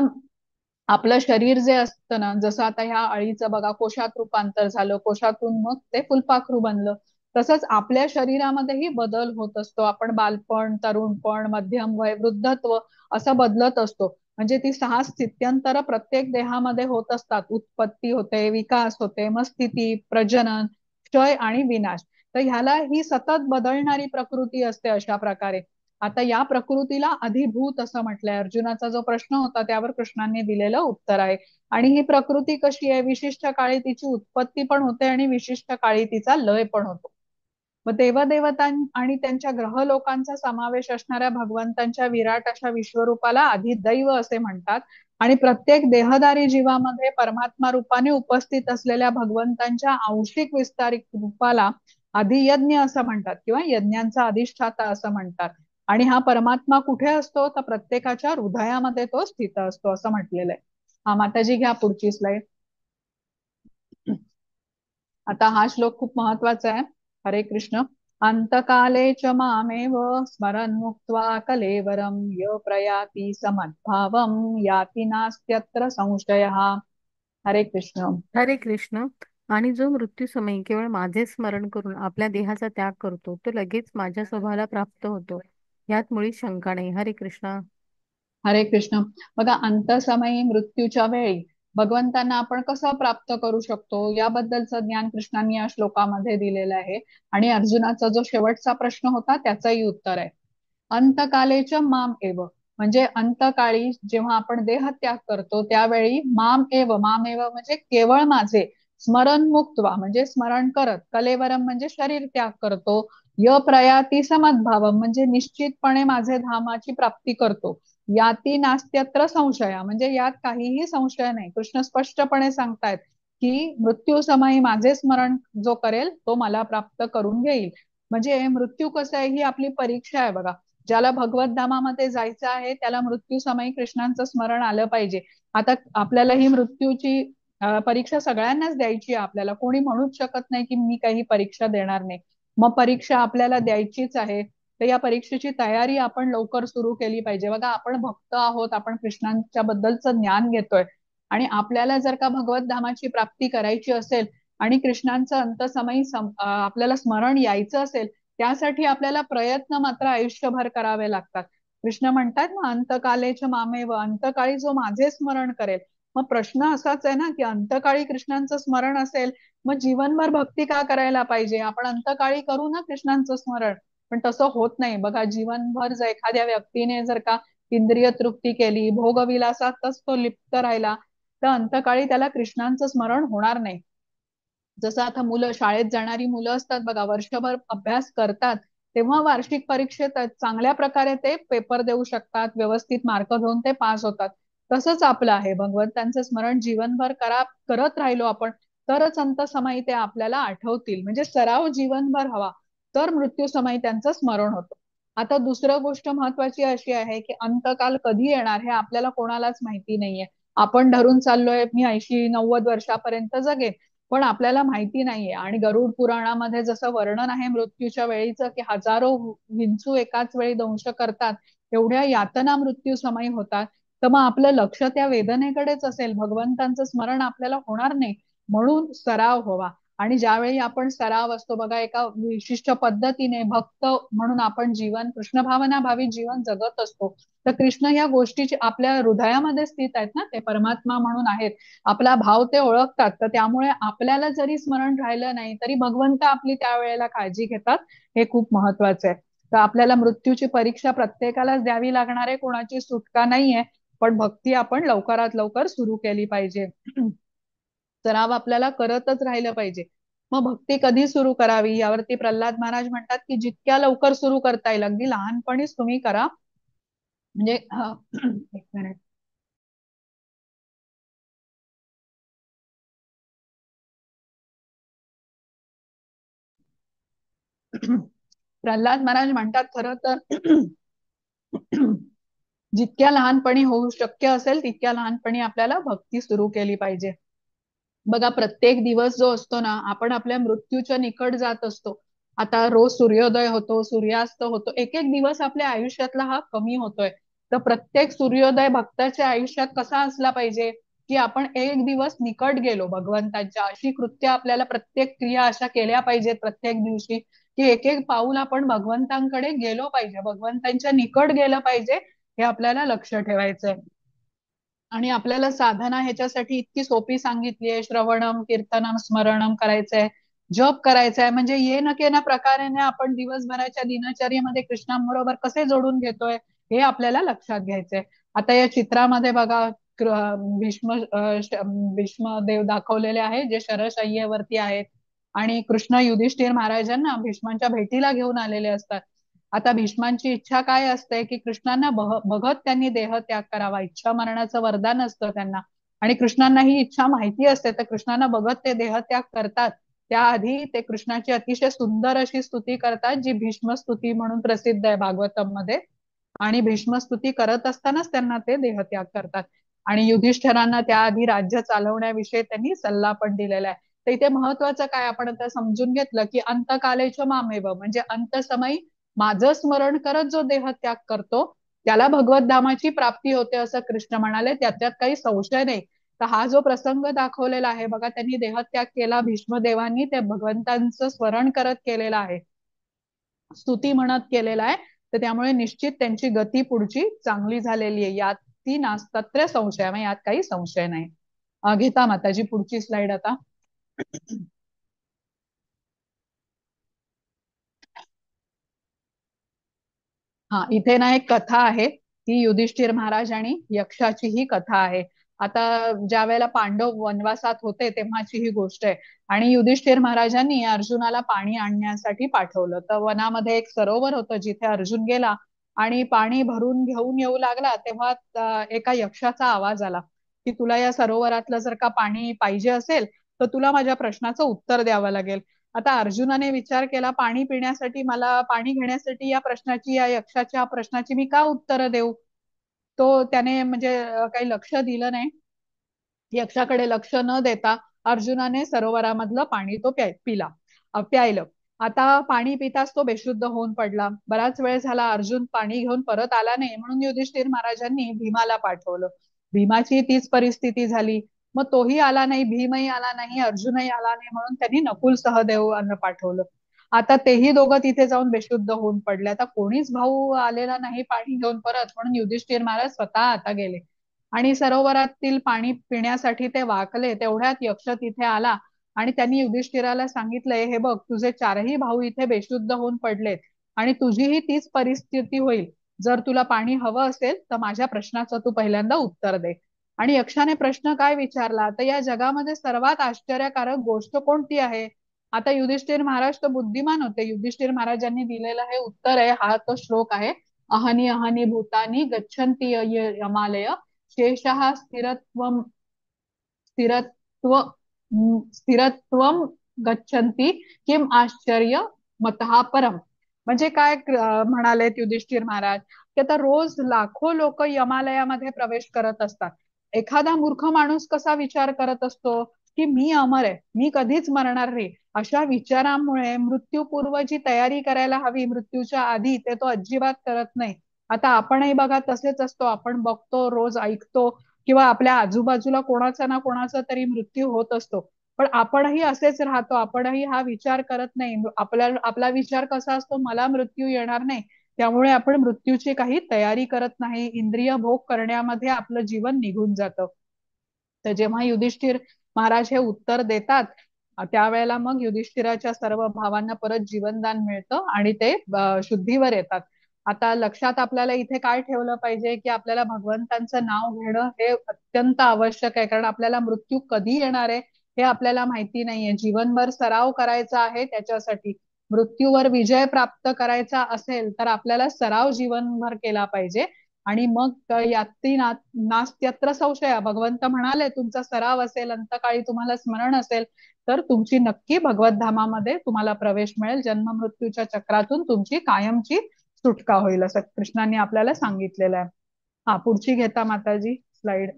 आपलं शरीर जे असतं ना, जसं आता ह्या अळीचं बघा कोशात रूपांतर झालं, कोशातून मग ते फुलपाखरू बनलं. तसंच आपल्या शरीरामध्येही बदल होत असतो. आपण बालपण, तरुणपण, मध्यम वय, वृद्धत्व असं बदलत असतो. म्हणजे ती 6 स्थित्यंतर प्रत्येक देहामध्ये होत असतात. उत्पत्ती होते, विकास होते, मग स्थिती, प्रजनन, क्षय आणि विनाश. तर ह्याला ही सतत बदलणारी प्रकृती असते अशा प्रकारे. आता या प्रकृतीला अधिभूत असं म्हटलंय. अर्जुनाचा जो प्रश्न होता त्यावर कृष्णांनी दिलेलं उत्तर आहे. आणि ही प्रकृती कशी आहे, विशिष्ट काळी तिची उत्पत्ती पण होते आणि विशिष्ट काळी तिचा लय पण होतो. मग देवदेवतां आणि त्यांच्या ग्रह लोकांचा समावेश असणाऱ्या भगवंतांच्या विराट अशा विश्वरूपाला अधिदैव असे म्हणतात. आणि प्रत्येक देहधारी जीवामध्ये परमात्मा रूपाने उपस्थित असलेल्या भगवंतांच्या आंशिक विस्तारित रूपाला अधियज्ञ असं म्हणतात किंवा यज्ञांचा अधिष्ठाता असं म्हणतात. आणि हा परमात्मा कुठे असतो, तर प्रत्येकाच्या हृदयामध्ये तो स्थित असतो असं म्हटलेलं आहे. हा माताजी घ्या पुढची स्लाइड. आता हा श्लोक खूप महत्वाचा आहे. हरे कृष्ण. अंतकाले च मामेव स्मरन् मुक्त्वा कलेवरं य प्रयाति समद्भावं याति नास्त्यत्र संशयः. हरे कृष्ण. हरे कृष्ण. आणि जो मृत्यूसमयी केवळ माझे स्मरण करून आपल्या देहाचा त्याग करतो तो लगेच माझ्या स्वभावाला प्राप्त होतो, यात मुळीच शंका नाही. हरे कृष्ण. हरे कृष्ण. बघा, अंतसमयी मृत्यूच्या वेळी भगवंतांना आपण कसं प्राप्त करू शकतो याबद्दलचं ज्ञान कृष्णांनी या श्लोकामध्ये दिलेलं आहे. आणि अर्जुनाचा जो शेवटचा प्रश्न होता त्याचंही उत्तर आहे. अंतकालेच माम एव, म्हणजे अंतकाळी जेव्हा आपण देहत्याग करतो त्यावेळी माम एव म्हणजे केवळ माझे, स्मरण मुक्त्वा म्हणजे स्मरण करत, कलेवरम म्हणजे शरीर त्याग करतो, य प्रयाती समद्भावम म्हणजे निश्चितपणे माझे धामाची प्राप्ती करतो, याती नास्त्यत्र संशया म्हणजे यात काहीही संशय नाही. कृष्ण स्पष्टपणे सांगतायत की मृत्यू समयी माझे स्मरण जो करेल तो मला प्राप्त करून घेईल. म्हणजे मृत्यू कसं आहे, ही आपली परीक्षा आहे बघा. ज्याला भगवत धामामध्ये जायचं आहे त्याला मृत्यू समयी कृष्णांचं स्मरण आलं पाहिजे. आता आपल्याला ही मृत्यूची परीक्षा सगळ्यांनाच द्यायची आहे. आपल्याला कोणी म्हणूच शकत नाही की मी काही परीक्षा देणार नाही. मग परीक्षा आपल्याला द्यायचीच आहे. तर या परीक्षेची तयारी आपण लवकर सुरू केली पाहिजे. बघा, आपण भक्त आहोत, आपण कृष्णांच्या बद्दलचं ज्ञान घेतोय आणि आपल्याला जर का भगवत धामाची प्राप्ती करायची असेल आणि कृष्णांचं अंतसमयी आपल्याला स्मरण यायचं असेल, त्यासाठी आपल्याला प्रयत्न मात्र आयुष्यभर करावे लागतात. कृष्ण म्हणतात ना, अंतकालेच मामेव, अंतकाळी जो माझे स्मरण करेल. मग प्रश्न असाच आहे ना की अंतकाळी कृष्णांचं स्मरण असेल मग जीवनभर भक्ती का करायला पाहिजे. आपण अंतकाळी करू ना कृष्णांचं स्मरण, पण तसं होत नाही. बघा, जीवनभर जर एखाद्या व्यक्तीने जर का इंद्रिय तृप्ती केली, भोगविलासातच तो लिप्त राहिला, तर अंतकाळी त्याला कृष्णांचं स्मरण होणार नाही. जसं आता मुलं, शाळेत जाणारी मुलं असतात बघा, वर्षभर अभ्यास करतात, तेव्हा वार्षिक परीक्षेत चांगल्या प्रकारे ते पेपर देऊ शकतात, व्यवस्थित मार्क घेऊन ते पास होतात. तसंच आपलं आहे, भगवंतांचं स्मरण जीवनभर करत राहिलो आपण तरच अंत समयी ते आपल्याला आठवतील. म्हणजे सराव जीवनभर हवा, तर मृत्यू समयी त्यांचं स्मरण होतं. आता दुसरं गोष्ट महत्वाची अशी आहे की अंतकाल कधी येणार हे आपल्याला कोणालाच माहिती नाहीये. आपण धरून चाललोय मी 80-90 वर्षापर्यंत जगेन, पण आपल्याला माहिती नाहीये. आणि गरुड पुराणामध्ये जसं वर्णन आहे मृत्यूच्या वेळीचं की हजारो विंचू एकाच वेळी दंश करतात, एवढ्या यातना मृत्यू समयी होतात. तर मग आपलं लक्ष त्या वेदनेकडेच असेल, भगवंतांचं स्मरण आपल्याला होणार नाही. म्हणून सराव हवा. आणि ज्यावेळी आपण सराव असतो बघा, एका विशिष्ट पद्धतीने भक्त म्हणून आपण जीवन, कृष्ण भावना भावी जीवन जगत असतो, तर कृष्ण या गोष्टीची आपल्या हृदयामध्ये स्थित आहेत ना, ते परमात्मा म्हणून आहेत, आपला भाव ते ओळखतात. तर त्यामुळे आपल्याला जरी स्मरण राहिलं नाही तरी भगवंत आपली त्यावेळेला काळजी घेतात. हे खूप महत्वाचं आहे. तर आपल्याला मृत्यूची परीक्षा प्रत्येकालाच द्यावी लागणार आहे, कोणाची सुटका नाहीये. पण भक्ती आपण लवकरात लवकर सुरू केली पाहिजे. सराव आपल्याला करतच राहिलं पाहिजे. मग भक्ती कधी सुरू करावी यावरती प्रल्हाद महाराज म्हणतात की जितक्या लवकर सुरू करता येईल, अगदी लहानपणीच तुम्ही करा. म्हणजे एक मिनिट. प्रल्हाद महाराज म्हणतात खरं तर जितक्या लहानपणी होऊ शक्य असेल तितक्या लहानपणी आपल्याला भक्ती सुरू केली पाहिजे. बघा, प्रत्येक दिवस जो असतो ना, आपण आपल्या मृत्यूच्या निकट जात असतो. आता रोज सूर्योदय होतो, सूर्यास्त होतो, एक एक दिवस आपल्या आयुष्यातला हा कमी होतोय. तर प्रत्येक सूर्योदय भक्ताच्या आयुष्यात कसा असला पाहिजे की आपण एक दिवस निकट गेलो भगवंताच्या, अशी कृत्य आपल्याला, प्रत्येक क्रिया अशा केल्या पाहिजेत प्रत्येक दिवशी की एक एक पाऊल आपण भगवंतांकडे गेलो पाहिजे, भगवंतांच्या निकट गेलं पाहिजे. हे आपल्याला लक्ष ठेवायचंय. आणि आपल्याला साधना ह्याच्यासाठी इतकी सोपी सांगितली आहे. श्रवणम कीर्तनम स्मरणम करायचंय, जप करायचंय. म्हणजे ये न के ना प्रकारेने आपण दिवसभराच्या दिनचर्येमध्ये कृष्णाबरोबर कसे जोडून घेतोय हे आपल्याला लक्षात घ्यायचंय. आता या चित्रामध्ये बघा, भीष्म देव दाखवलेले आहे जे शरशय्येवरती आहेत आणि कृष्ण युधिष्ठिर महाराजांना भीष्मांच्या भेटीला घेऊन आलेले असतात. आता भीष्मांची इच्छा काय असते की कृष्णांना बघत त्यांनी देहत्याग करावा. इच्छा मरणाचं वरदान असतं त्यांना आणि कृष्णांना ही इच्छा माहिती असते, तर कृष्णांना बघत ते देहत्याग करतात. त्याआधी ते कृष्णाची अतिशय सुंदर अशी स्तुती करतात, जी भीष्म स्तुती म्हणून प्रसिद्ध आहे भागवतम मध्ये. आणि भीष्म स्तुती करत असतानाच त्यांना ते देहत्याग करतात. आणि युधिष्ठिरांना त्याआधी राज्य चालवण्याविषयी त्यांनी सल्ला पण दिलेला आहे. तर इथे महत्वाचं काय आपण आता समजून घेतलं की अंतकालेच मामेव, म्हणजे अंतसमयी माझं स्मरण करत जो देहत्याग करतो त्याला भगवत धामाची प्राप्ती होते असं कृष्ण म्हणाले. त्याच्यात काही संशय नाही. तर हा जो प्रसंग दाखवलेला आहे बघा, त्यांनी देहत्याग केला, भीष्मदेवांनी ते भगवंतांचं स्मरण करत केलेलं आहे, स्तुती म्हणत केलेला आहे. तर त्यामुळे निश्चित त्यांची गती पुढची चांगली झालेली आहे, यात ती नास्तत्र संशय, यात काही संशय नाही. घेता माताजी पुढची स्लाइड आता. हा, इथे ना एक कथा आहे, ती युधिष्ठिर महाराज आणि यक्षाची ही कथा आहे. आता ज्या वेळेला पांडव वनवासात होते तेव्हाची ही गोष्ट आहे. आणि युधिष्ठिर महाराजांनी अर्जुनाला पाणी आणण्यासाठी पाठवलं. तर वनामध्ये एक सरोवर होतं जिथे अर्जुन गेला आणि पाणी भरून घेऊन येऊ लागला तेव्हा एका यक्षाचा आवाज आला की तुला या सरोवरातलं जर का पाणी पाहिजे असेल तर तुला माझ्या प्रश्नाचं उत्तर द्यावं लागेल. आता अर्जुनाने विचार केला, पाणी पिण्यासाठी, मला पाणी घेण्यासाठी या प्रश्नाची, या यक्षाच्या प्रश्नाची मी का उत्तर देऊ. तो त्याने म्हणजे काही लक्ष दिलं नाही. यक्षाकडे लक्ष न देता अर्जुनाने सरोवरामधलं पाणी तो पिला, प्यायलं. आता पाणी पिताच तो बेशुद्ध होऊन पडला. बराच वेळ झाला अर्जुन पाणी घेऊन परत आला नाही, म्हणून युधिष्ठिर महाराजांनी भीमाला पाठवलं. भीमाची तीच परिस्थिती झाली. मग तोही आला नाही, भीमही आला नाही, अर्जुनही आला नाही, म्हणून त्यांनी नकुल सहदेवांना पाठवलं. आता तेही दोघं तिथे जाऊन बेशुद्ध होऊन पडले. आता कोणीच भाऊ आलेला नाही पाणी घेऊन परत, म्हणून युधिष्ठिर महाराज स्वतः आता गेले आणि सरोवरातील पाणी पिण्यासाठी ते वाकले. तेवढ्यात यक्ष तिथे आला आणि त्यांनी युधिष्ठिराला सांगितलंय, हे बघ तुझे चारही भाऊ इथे बेशुद्ध होऊन पडलेत आणि तुझीही तीच परिस्थिती होईल. जर तुला पाणी हवं असेल तर माझ्या प्रश्नाचं तू पहिल्यांदा उत्तर दे. आणि यक्षाने प्रश्न काय विचारला, तर या जगामध्ये सर्वात आश्चर्यकारक गोष्ट कोणती आहे. आता युधिष्ठिर महाराज तर बुद्धिमान होते. युधिष्ठिर महाराजांनी दिलेलं हे उत्तर आहे, हा तो श्लोक आहे. अहनी अहनी भूतानी गच्छन्ति यमालय शेषः स्थिरत्व स्थिरत्वम गच्छन्ति किम आश्चर्य मतः परम. म्हणजे काय म्हणालेत युधिष्ठिर महाराज की आता रोज लाखो लोक यमालयामध्ये प्रवेश करत असतात. एखादा मूर्ख माणूस कसा विचार करत असतो की मी अमर आहे, मी कधीच मरणार नाही, अशा विचारामुळे मृत्यूपूर्वची तयारी करायला हवी मृत्यूच्या आधी, ते तो अजिबात करत नाही. आता आपणही बघा तसेच असतो. आपण बघतो, रोज ऐकतो किंवा आपल्या आजूबाजूला कोणाचा ना कोणाचा तरी मृत्यू होत असतो. पण आपणही असेच राहतो, आपणही हा विचार करत नाही. आपला विचार कसा असतो, मला मृत्यू येणार नाही, त्यामुळे आपण मृत्यूची काही तयारी करत नाही, इंद्रिय भोग करण्यामध्ये आपलं जीवन निघून जातं. तर जेव्हा युधिष्ठिर महाराज हे उत्तर देतात त्यावेळेला मग युधिष्ठिराच्या सर्व भावांना परत जीवनदान मिळतं आणि ते शुद्धीवर येतात. आता लक्षात आपल्याला इथे काय ठेवलं पाहिजे की आपल्याला भगवंतांचं नाव घेणं हे अत्यंत आवश्यक आहे, कारण आपल्याला मृत्यू कधी येणार आहे हे आपल्याला माहिती नाहीये. जीवनभर सराव करायचा आहे त्याच्यासाठी. मृत्यूवर विजय प्राप्त करायचा असेल तर आपल्याला सराव जीवनभर केला पाहिजे. आणि मग याती नास्त्यत्र संशय, भगवंत म्हणाले तुमचा सराव असेल, अंतकाळी तुम्हाला स्मरण असेल तर तुमची नक्की भगवत धामामध्ये तुम्हाला प्रवेश मिळेल. जन्म मृत्यूच्या चक्रातून तुमची कायमची सुटका होईल असं कृष्णांनी आपल्याला सांगितलेलं आहे. हा, पुढची घेता माताजी स्लाइड.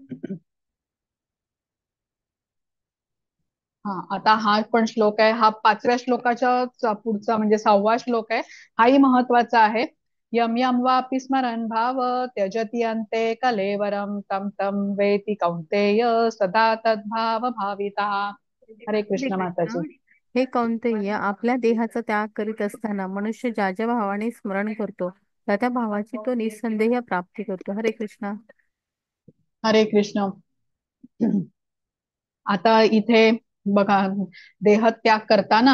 हा, आता हा पण श्लोक आहे, हा 5व्या श्लोकाच्या पुढचा म्हणजे 6वा श्लोक आहे. हाही महत्वाचा आहे. यम यम वापि स्मरन् भाव त्यजति अन्ते कलेवरम तम तम वेति कौन्तेय सदा तद्भाव भाविता. हरे हरे कृष्ण कृष्ण. माताजी. हे कौंतेय, आपल्या देहाचा त्याग करीत असताना मनुष्य ज्या ज्या भावाने स्मरण करतो त्या त्या भावाची तो निसंदेह प्राप्ती करतो. हरे कृष्ण. हरे कृष्ण. आता इथे बघा, देहत्याग करताना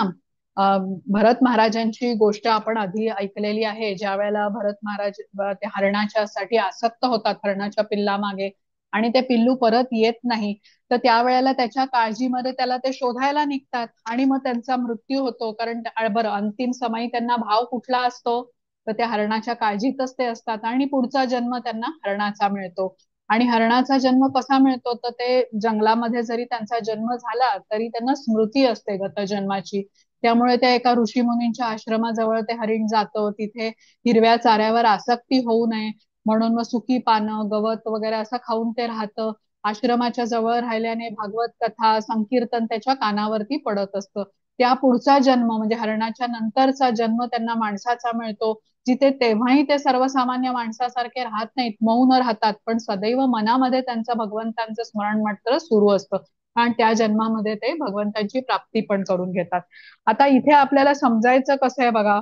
भरत महाराजांची गोष्ट आपण आधी ऐकलेली आहे. ज्या वेळेला भरत महाराज त्या हरणाच्या साठी आसक्त होतात, हरणाच्या पिल्लामागे, आणि ते पिल्लू परत येत नाही, तर त्यावेळेला त्याच्या काळजीमध्ये त्याला ते शोधायला निघतात आणि मग त्यांचा मृत्यू होतो. कारण बरं, अंतिम समयी त्यांना भाव कुठला असतो, तर त्या हरणाच्या काळजीतच ते असतात आणि पुढचा जन्म त्यांना हरणाचा मिळतो. आणि हरणाचा जन्म कसा मिळतो, तर ते जंगलामध्ये जरी त्यांचा जन्म झाला तरी त्यांना स्मृती असते गत जन्माची. त्यामुळे त्या एका ऋषीमुनींच्या आश्रमाजवळ ते हरिण जातं. तिथे हिरव्या चाऱ्यावर आसक्ती होऊ नये म्हणून मग सुकी पानं, गवत वगैरे असं खाऊन ते राहतं. आश्रमाच्या जवळ राहिल्याने भागवत कथा, संकीर्तन त्याच्या कानावरती पडत असतं. त्या पुढचा जन्म म्हणजे हरणाच्या नंतरचा जन्म त्यांना माणसाचा मिळतो, जिथे तेव्हाही ते सर्वसामान्य माणसासारखे राहत नाहीत, मौन राहतात, पण सदैव मनामध्ये त्यांचं भगवंतांचं स्मरण मात्र सुरू असतं. आणि त्या जन्मामध्ये ते भगवंतांची प्राप्ती पण करून घेतात. आता इथे आपल्याला समजायचं कसं आहे बघा,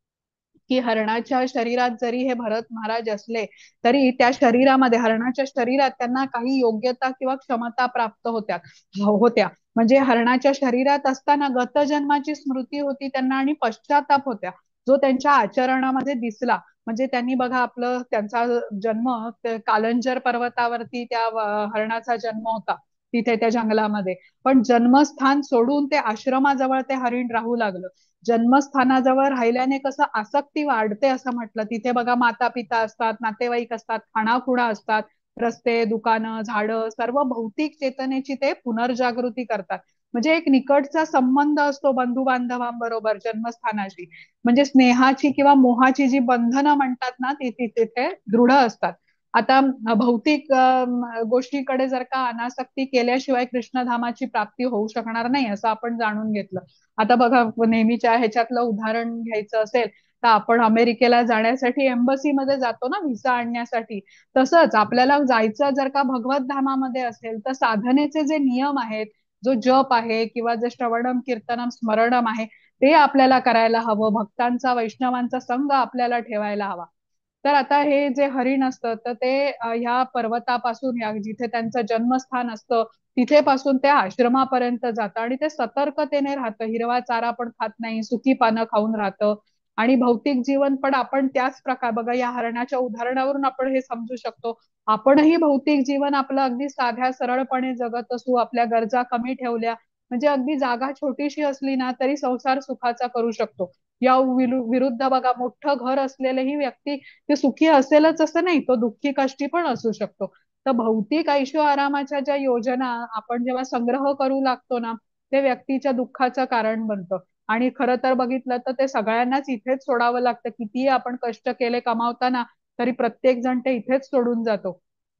की हरणाच्या शरीरात जरी हे भरत महाराज असले तरी त्या शरीरामध्ये, हरणाच्या शरीरात त्यांना काही योग्यता किंवा क्षमता प्राप्त होत्या. म्हणजे हरणाच्या शरीरात असताना गत जन्माची स्मृती होती त्यांना आणि पश्चाताप होत्या, जो त्यांच्या आचरणामध्ये दिसला. म्हणजे त्यांनी बघा, आपलं त्यांचा जन्म कालंजर पर्वतावरती त्या हरणाचा जन्म होता, तिथे त्या जंगलामध्ये. पण जन्मस्थान सोडून ते आश्रमाजवळ ते हरिण राहू लागलं. जन्मस्थानाजवळ राहिल्याने कसं आसक्ती वाढते असं म्हटलं. तिथे बघा, माता पिता असतात, नातेवाईक असतात, खाणाखुणा असतात, रस्ते, दुकानं, झाडं, सर्व भौतिक चेतनेची ते पुनर्जागृती करतात. म्हणजे एक निकटचा संबंध असतो बंधू बांधवांबरोबर जन्मस्थानाशी. म्हणजे स्नेहाची किंवा मोहाची जी बंधनं म्हणतात ना, ती तिथे दृढ असतात. आता भौतिक गोष्टीकडे जर का अनासक्ती केल्याशिवाय कृष्णधामाची प्राप्ती होऊ शकणार नाही, असं आपण जाणून घेतलं. आता बघा, नेहमीच्या ह्याच्यातलं उदाहरण घ्यायचं असेल तर आपण अमेरिकेला जाण्यासाठी एम्बसीमध्ये जातो ना व्हिसा आणण्यासाठी. तसंच आपल्याला जायचं जर का भगवत धामामध्ये असेल तर साधनेचे जे नियम आहेत, जो जप आहे किंवा जे श्रवणम कीर्तनम स्मरणम आहे, ते आपल्याला करायला हवं. भक्तांचा, वैष्णवांचा संघ आपल्याला ठेवायला हवा. तर आता हे जे हरिण असतं तर ते ह्या पर्वतापासून, या जिथे त्यांचं जन्मस्थान असतं, तिथे पासून त्या आश्रमापर्यंत जातं आणि ते सतर्कतेने राहतं. हिरवा चारा पण खात नाही, सुकी पानं खाऊन राहतं. आणि भौतिक जीवन पण आपण त्याच प्रकार, बघा या हरणाच्या उदाहरणावरून आपण हे समजू शकतो. आपणही भौतिक जीवन आपलं अगदी साध्या सरळपणे जगत असू, आपल्या गरजा कमी ठेवल्या, म्हणजे अगदी जागा छोटीशी असली ना तरी संसार सुखाचा करू शकतो. या विरुद्ध बघा, मोठं घर असलेलेही व्यक्ती ते सुखी असेलच असं नाही, तो दुःखी कष्टी पण असू शकतो. तर भौतिक ऐशो आरामाच्या ज्या योजना आपण जेव्हा संग्रह करू लागतो ना, ते व्यक्तीच्या दुःखाचं कारण बनतं. आणि खरं तर बघितलं तर ते सगळ्यांनाच इथेच सोडावं लागतं. कितीही आपण कष्ट केले कमावताना, तरी प्रत्येक जण ते इथेच सोडून जातो.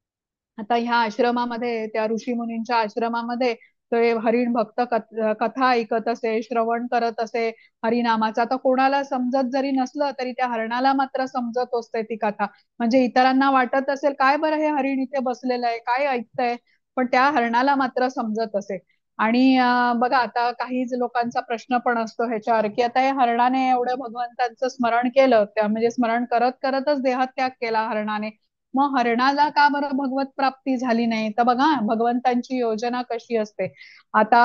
आता ह्या आश्रमामध्ये, त्या ऋषी मुनींच्या आश्रमामध्ये, ते हरिण भक्त कथा ऐकत असे, श्रवण करत असे हरिनामाचा. आता कोणाला समजत जरी नसलं तरी त्या हरणाला मात्र समजत असते ती कथा. म्हणजे इतरांना वाटत असेल काय बरं हे हरिण इथे बसलेलं आहे, काय ऐकतंय, पण त्या हरणाला मात्र समजत असे. आणि बघा, आता काही लोकांचा प्रश्न पण असतो ह्याच्यावर, की आता हे हरणाने एवढं भगवंतांचं स्मरण केलं, त्या म्हणजे स्मरण करत करतच देहत्याग केला हरणाने, मग हरणाला का बरं भगवत प्राप्ती झाली नाही? तर बघा भगवंतांची योजना कशी असते. आता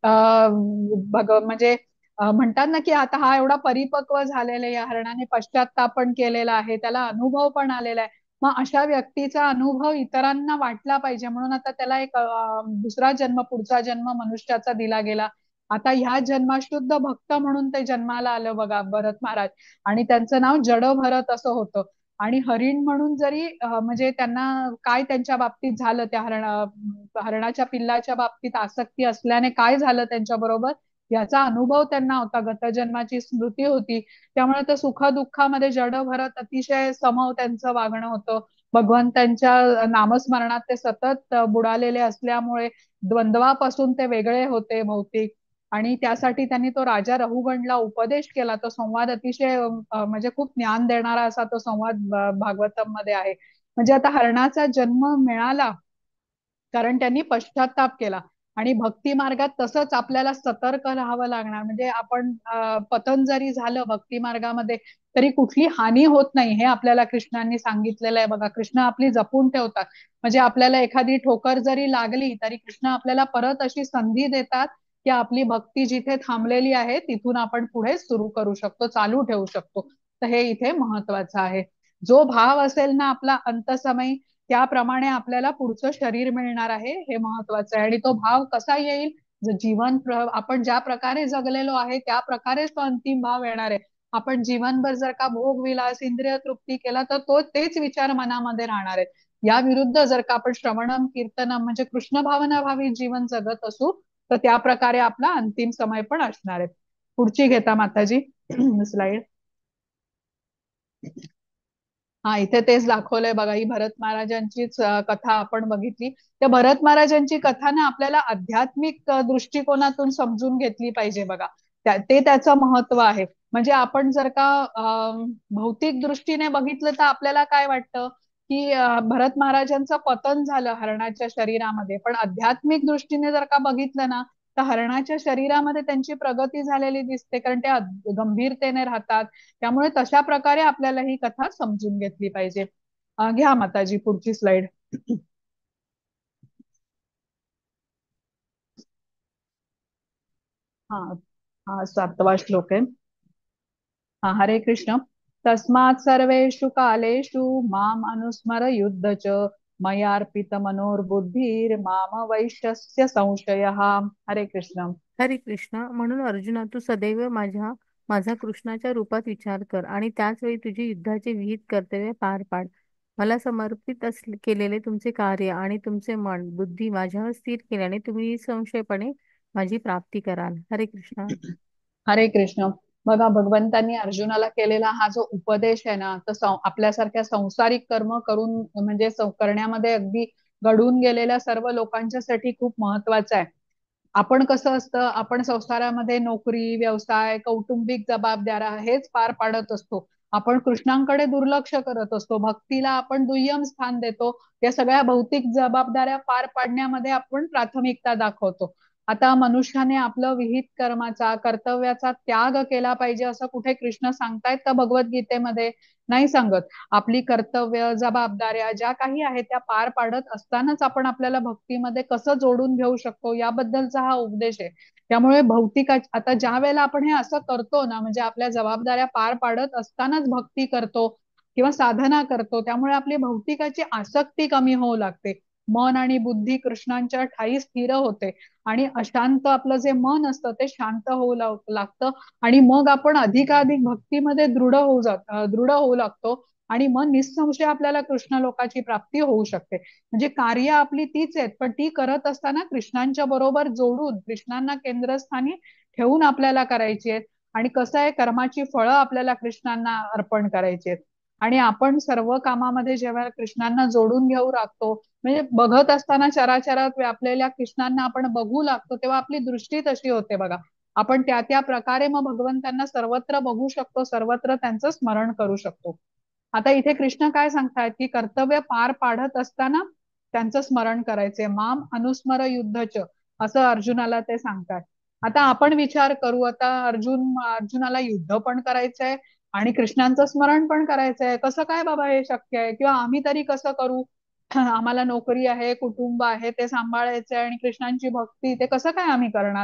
म्हणजे म्हणतात ना, की आता हा एवढा परिपक्व झालेला आहे, या हरणाने पश्चात्ताप पण केलेला आहे, त्याला अनुभव पण आलेला आहे. मग अशा व्यक्तीचा अनुभव इतरांना वाटला पाहिजे म्हणून आता त्याला एक दुसरा जन्म, पुढचा जन्म मनुष्याचा दिला गेला. आता ह्या जन्मात शुद्ध भक्त म्हणून ते जन्माला आलं बघा भरत महाराज. आणि त्यांचं नाव जड भरत असं होतं. आणि हरिण म्हणून जरी म्हणजे त्यांना काय त्यांच्या बाबतीत झालं, त्या हरणाच्या पिल्लाच्या बाबतीत आसक्ती असल्याने काय झालं त्यांच्या बरोबर, याचा अनुभव त्यांना होता, गतजन्माची स्मृती होती. त्यामुळे ते सुखदुःखामध्ये जड भरत अतिशय समव त्यांचं वागणं होतं. भगवंतांच्या नामस्मरणात ते सतत बुडालेले असल्यामुळे द्वंद्वापासून ते वेगळे होते भौतिक. आणि त्यासाठी त्यांनी तो राजा रहुगणला उपदेश केला. तो संवाद अतिशय म्हणजे खूप ज्ञान देणारा असा तो संवाद भागवतम मध्ये आहे. म्हणजे आता हरणाचा जन्म मिळाला कारण त्यांनी पश्चाताप केला. आणि भक्ती मार्गात तसंच आपल्याला सतर्क राहावं लागणार. म्हणजे आपण पतन जरी झालं भक्ती मार्गामध्ये तरी कुठली हानी होत नाही हे आपल्याला कृष्णांनी सांगितलेलं आहे बघा. कृष्ण आपली जपून ठेवतात. म्हणजे आपल्याला एखादी ठोकर जरी लागली तरी कृष्ण आपल्याला परत अशी संधी देतात की आपली भक्ती जिथे थांबलेली आहे तिथून आपण पुढे सुरू करू शकतो, चालू ठेवू शकतो. तर हे इथे महत्वाचं आहे. जो भाव असेल ना आपला अंतसमयी त्याप्रमाणे आपल्याला पुढचं शरीर मिळणार आहे हे महत्वाचं आहे. आणि तो भाव कसा येईल? आपण ज्या प्रकारे जगलेलो आहे त्या प्रकारेच तो अंतिम भाव येणार आहे. आपण जीवनभर जर का भोग विलास इंद्रिय तृप्ती केला तर तेच विचार मनामध्ये राहणार आहेत. या विरुद्ध जर का आपण श्रवणम कीर्तनम म्हणजे कृष्ण भावना भावी जीवन जगत असू तर त्या प्रकारे आपला अंतिम समय पण असणार आहे. पुढची घेता माताजी स्लाइड. हा इथे तेच दाखवलंय बघा. ही भरत महाराजांचीच कथा आपण बघितली. त्या भरत महाराजांची कथा ना आपल्याला आध्यात्मिक दृष्टिकोनातून समजून घेतली पाहिजे बघा. ते त्याचं महत्व आहे. म्हणजे आपण जर का भौतिक दृष्टीने बघितलं तर आपल्याला काय वाटतं की भरत महाराजांचं पतन झालं हरणाच्या शरीरामध्ये. पण आध्यात्मिक दृष्टीने जर का बघितलं ना तर हरणाच्या शरीरामध्ये त्यांची प्रगती झालेली दिसते. कारण ते गंभीरतेने राहतात. त्यामुळे तशा प्रकारे आपल्याला ही कथा समजून घेतली पाहिजे. घ्या माताजी पुढची स्लाइड. हा हा 7वा श्लोक आहे. हा हरे कृष्ण. तस्मात् सर्वेषु कालेषु माम अनुस्मर युद्ध च मयार्पित मनोर्बुद्धिर माम वैश्यस्य संशयः. हरे कृष्ण. हरे कृष्ण. म्हणून अर्जुना, तू सदैव माझा कृष्णाच्या रूपात विचार कर आणि त्याच वेळी तुझे युद्धाचे विहित कर्तव्य पार पाड. मला समर्पित केलेले तुमचे कार्य आणि तुमचे मन बुद्धी माझ्यावर स्थिर केल्याने तुम्ही निसंशयपणे माझी प्राप्ती कराल. हरे कृष्ण. हरे कृष्ण. बघा भगवंतांनी अर्जुनाला केलेला हा जो उपदेश आहे ना तर आपल्यासारख्या संसारिक कर्म करून म्हणजे करण्यामध्ये अगदी घडून गेलेल्या सर्व लोकांच्यासाठी खूप महत्वाचा आहे. आपण कसं असतं आपण संसारामध्ये नोकरी व्यवसाय कौटुंबिक जबाबदाऱ्या हेच पार पाडत असतो. आपण कृष्णांकडे दुर्लक्ष करत असतो. भक्तीला आपण दुय्यम स्थान देतो. या सगळ्या भौतिक जबाबदाऱ्या पार पाडण्यामध्ये आपण प्राथमिकता दाखवतो. आता मनुष्याने आपलं विहित कर्माचा कर्तव्याचा त्याग केला पाहिजे असं कुठे कृष्ण सांगतायत का भगवद्गीतेमध्ये? नाही सांगत. आपली कर्तव्य जबाबदाऱ्या ज्या काही आहेत त्या पार पाडत असतानाच आपण आपल्याला भक्तीमध्ये कसं जोडून घेऊ शकतो याबद्दलचा हा उपदेश आहे. त्यामुळे भौतिक आता ज्या वेळेला आपण हे असं करतो ना म्हणजे आपल्या जबाबदाऱ्या पार पाडत असतानाच भक्ती करतो किंवा साधना करतो त्यामुळे आपली भौतिकाची आसक्ती कमी होऊ लागते. मन आणि बुद्धी कृष्णांच्या ठायी स्थिर होते आणि अशांत आपलं जे मन असतं ते शांत होऊ लागतं आणि मग आपण अधिकाधिक भक्तीमध्ये दृढ होऊ लागतो आणि मग निसंशय आपल्याला कृष्ण लोकाची प्राप्ती होऊ शकते. म्हणजे कार्य आपली तीच आहेत पण ती करत असताना कृष्णांच्या बरोबर जोडून कृष्णांना केंद्रस्थानी ठेवून आपल्याला करायची आहेत. आणि कसं आहे कर्माची फळं आपल्याला कृष्णांना अर्पण करायची आहेत. आणि आपण सर्व कामामध्ये जेव्हा कृष्णांना जोडून घेऊ लागतो म्हणजे बघत असताना चराचरात व्यापलेल्या कृष्णांना आपण बघू लागतो तेव्हा आपली दृष्टी तशी होते बघा. आपण त्या त्या प्रकारे मग भगवंतांना सर्वत्र बघू शकतो सर्वत्र त्यांचं स्मरण करू शकतो. आता इथे कृष्ण काय सांगतायत की कर्तव्य पार पाडत असताना त्यांचं स्मरण करायचे. माम अनुस्मर युद्धच असं अर्जुनाला ते सांगतात. आता आपण विचार करू आता अर्जुनाला युद्ध पण करायचंय आणि कृष्णांचं स्मरण पण करायचंय. कसं काय बाबा हे शक्य आहे किंवा आम्ही तरी कसं करू? आम्हाला नोकरी आहे कुटुंब आहे ते सांभाळायचे आणि कृष्णांची भक्ती ते कसं काय आम्ही करणार?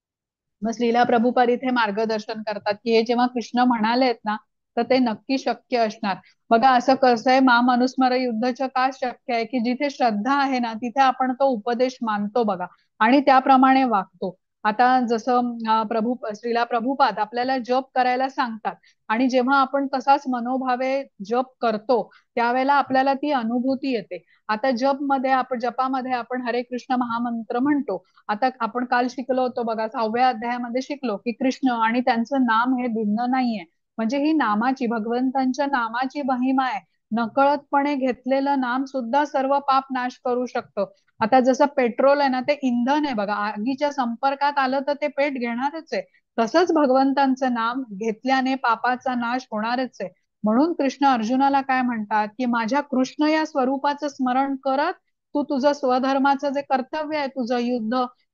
मग श्रीला प्रभुपाद इथे मार्गदर्शन करतात की हे जेव्हा कृष्ण म्हणालेत ना तर ते नक्की शक्य असणार. बघा असं कसं आहे माम युद्धचं का शक्य आहे की जिथे श्रद्धा आहे ना तिथे आपण तो उपदेश मानतो बघा आणि त्याप्रमाणे वागतो. आता जसं श्रीला प्रभुपाद आपल्याला जप करायला सांगतात आणि जेव्हा आपण तसाच मनोभावे जप करतो त्यावेळेला आपल्याला ती अनुभूती येते. आता जपामध्ये आपण हरे कृष्ण महामंत्र म्हणतो. आता आपण काल शिकलो होतो बघा 6व्या अध्यायामध्ये शिकलो की कृष्ण आणि त्यांचं नाम हे भिन्न नाहीये. म्हणजे ही नामाची भगवंतांच्या नामाची महिमा आहे. नकळतपणे घेतलेलं नाम सुद्धा सर्व पाप नाश करू शकतं. आता जसं पेट्रोल आहे ना ते इंधन आहे बघा आगीच्या संपर्कात आलं तर ते पेट घेणारच आहे. तसंच भगवंतांचं नाम घेतल्याने पापाचा नाश होणारच आहे. म्हणून कृष्ण अर्जुनाला काय म्हणतात की माझ्या कृष्ण या स्वरूपाचं स्मरण करत तू तुझं स्वधर्माचं जे कर्तव्य आहे तुझं युद्ध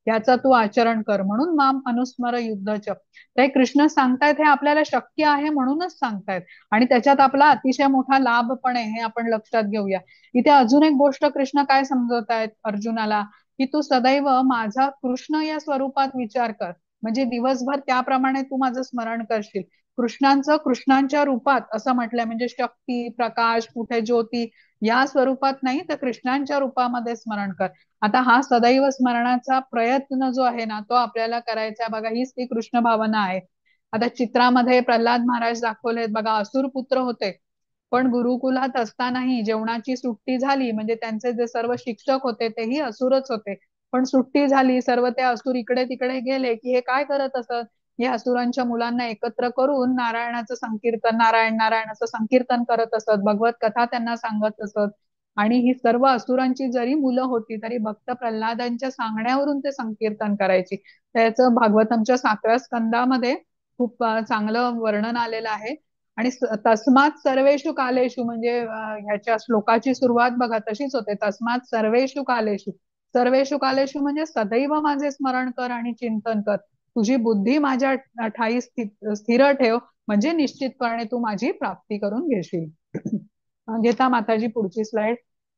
याचा तू आचरण कर, म्हणून माम अनुस्मर युद्धच. ते कृष्ण सांगतायत हे आपल्याला शक्य आहे म्हणूनच सांगतायत, आणि त्याच्यात आपला अतिशय मोठा लाभ पण आहे, हे आपण लक्षात घेऊया. इथे अजून एक गोष्ट कृष्ण काय समजवत आहेत अर्जुनाला, की तू सदैव माझा कृष्ण या स्वरूपात विचार कर, म्हणजे दिवसभर त्याप्रमाणे तू माझं स्मरण करशील. कृष्णांच्या रूपात असं म्हटलंय, म्हणजे शक्ती, प्रकाश, कुठे ज्योती, या स्वरूपात नाही तर कृष्णांच्या रूपामध्ये स्मरण कर. आता हा सदैव स्मरणाचा प्रयत्न जो आहे ना, तो आपल्याला करायचा आहे बघा, हीच ती कृष्ण भावना आहे. आता चित्रामध्ये प्रल्हाद महाराज दाखवलेत बघा, असुर पुत्र होते, पण गुरुकुलात असतानाही जेवणाची सुट्टी झाली, म्हणजे त्यांचे जे सर्व शिक्षक होते तेही असुरच होते, पण सुट्टी झाली, सर्व ते असुर इकडे तिकडे गेले की हे काय करत असत, हे असुरांच्या मुलांना एकत्र करून नारायणाचं संकीर्तन, नारायण नारायण असं संकीर्तन करत असत, भगवत कथा त्यांना सांगत असत. आणि ही सर्व असुरांची जरी मुलं होती तरी भक्त प्रल्हादांच्या सांगण्यावरून ते संकीर्तन करायची. त्याचं भागवतमच्या 7व्या स्कंदामध्ये खूप चांगलं वर्णन आलेलं आहे. आणि तस्मात सर्वेषु कालेषु, म्हणजे ह्याच्या श्लोकाची सुरुवात बघा तशीच होते, तस्मात सर्वेषु कालेषु. सर्वेषु कालेषु म्हणजे सदैव माझे स्मरण कर आणि चिंतन कर, तुझी बुद्धी माझ्या ठाई स्थिर ठेव, म्हणजे निश्चितपणे तू माझी प्राप्ती करून घेशील. घेता माताजी पुढची स्लाइड.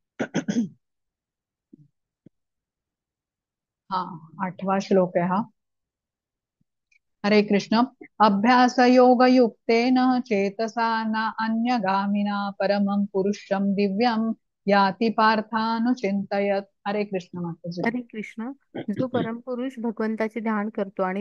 हा, 8वा श्लोक आहे हा. हरे कृष्ण. अभ्यास योग युक्तेन चेतसा न अन्यगामिना परमं पुरुषम दिव्यम याति पार्थानुचिंतयत. हरे कृष्ण माताजी. हरे कृष्ण. जो परमपुरुष भगवंताचे ध्यान करतो आणि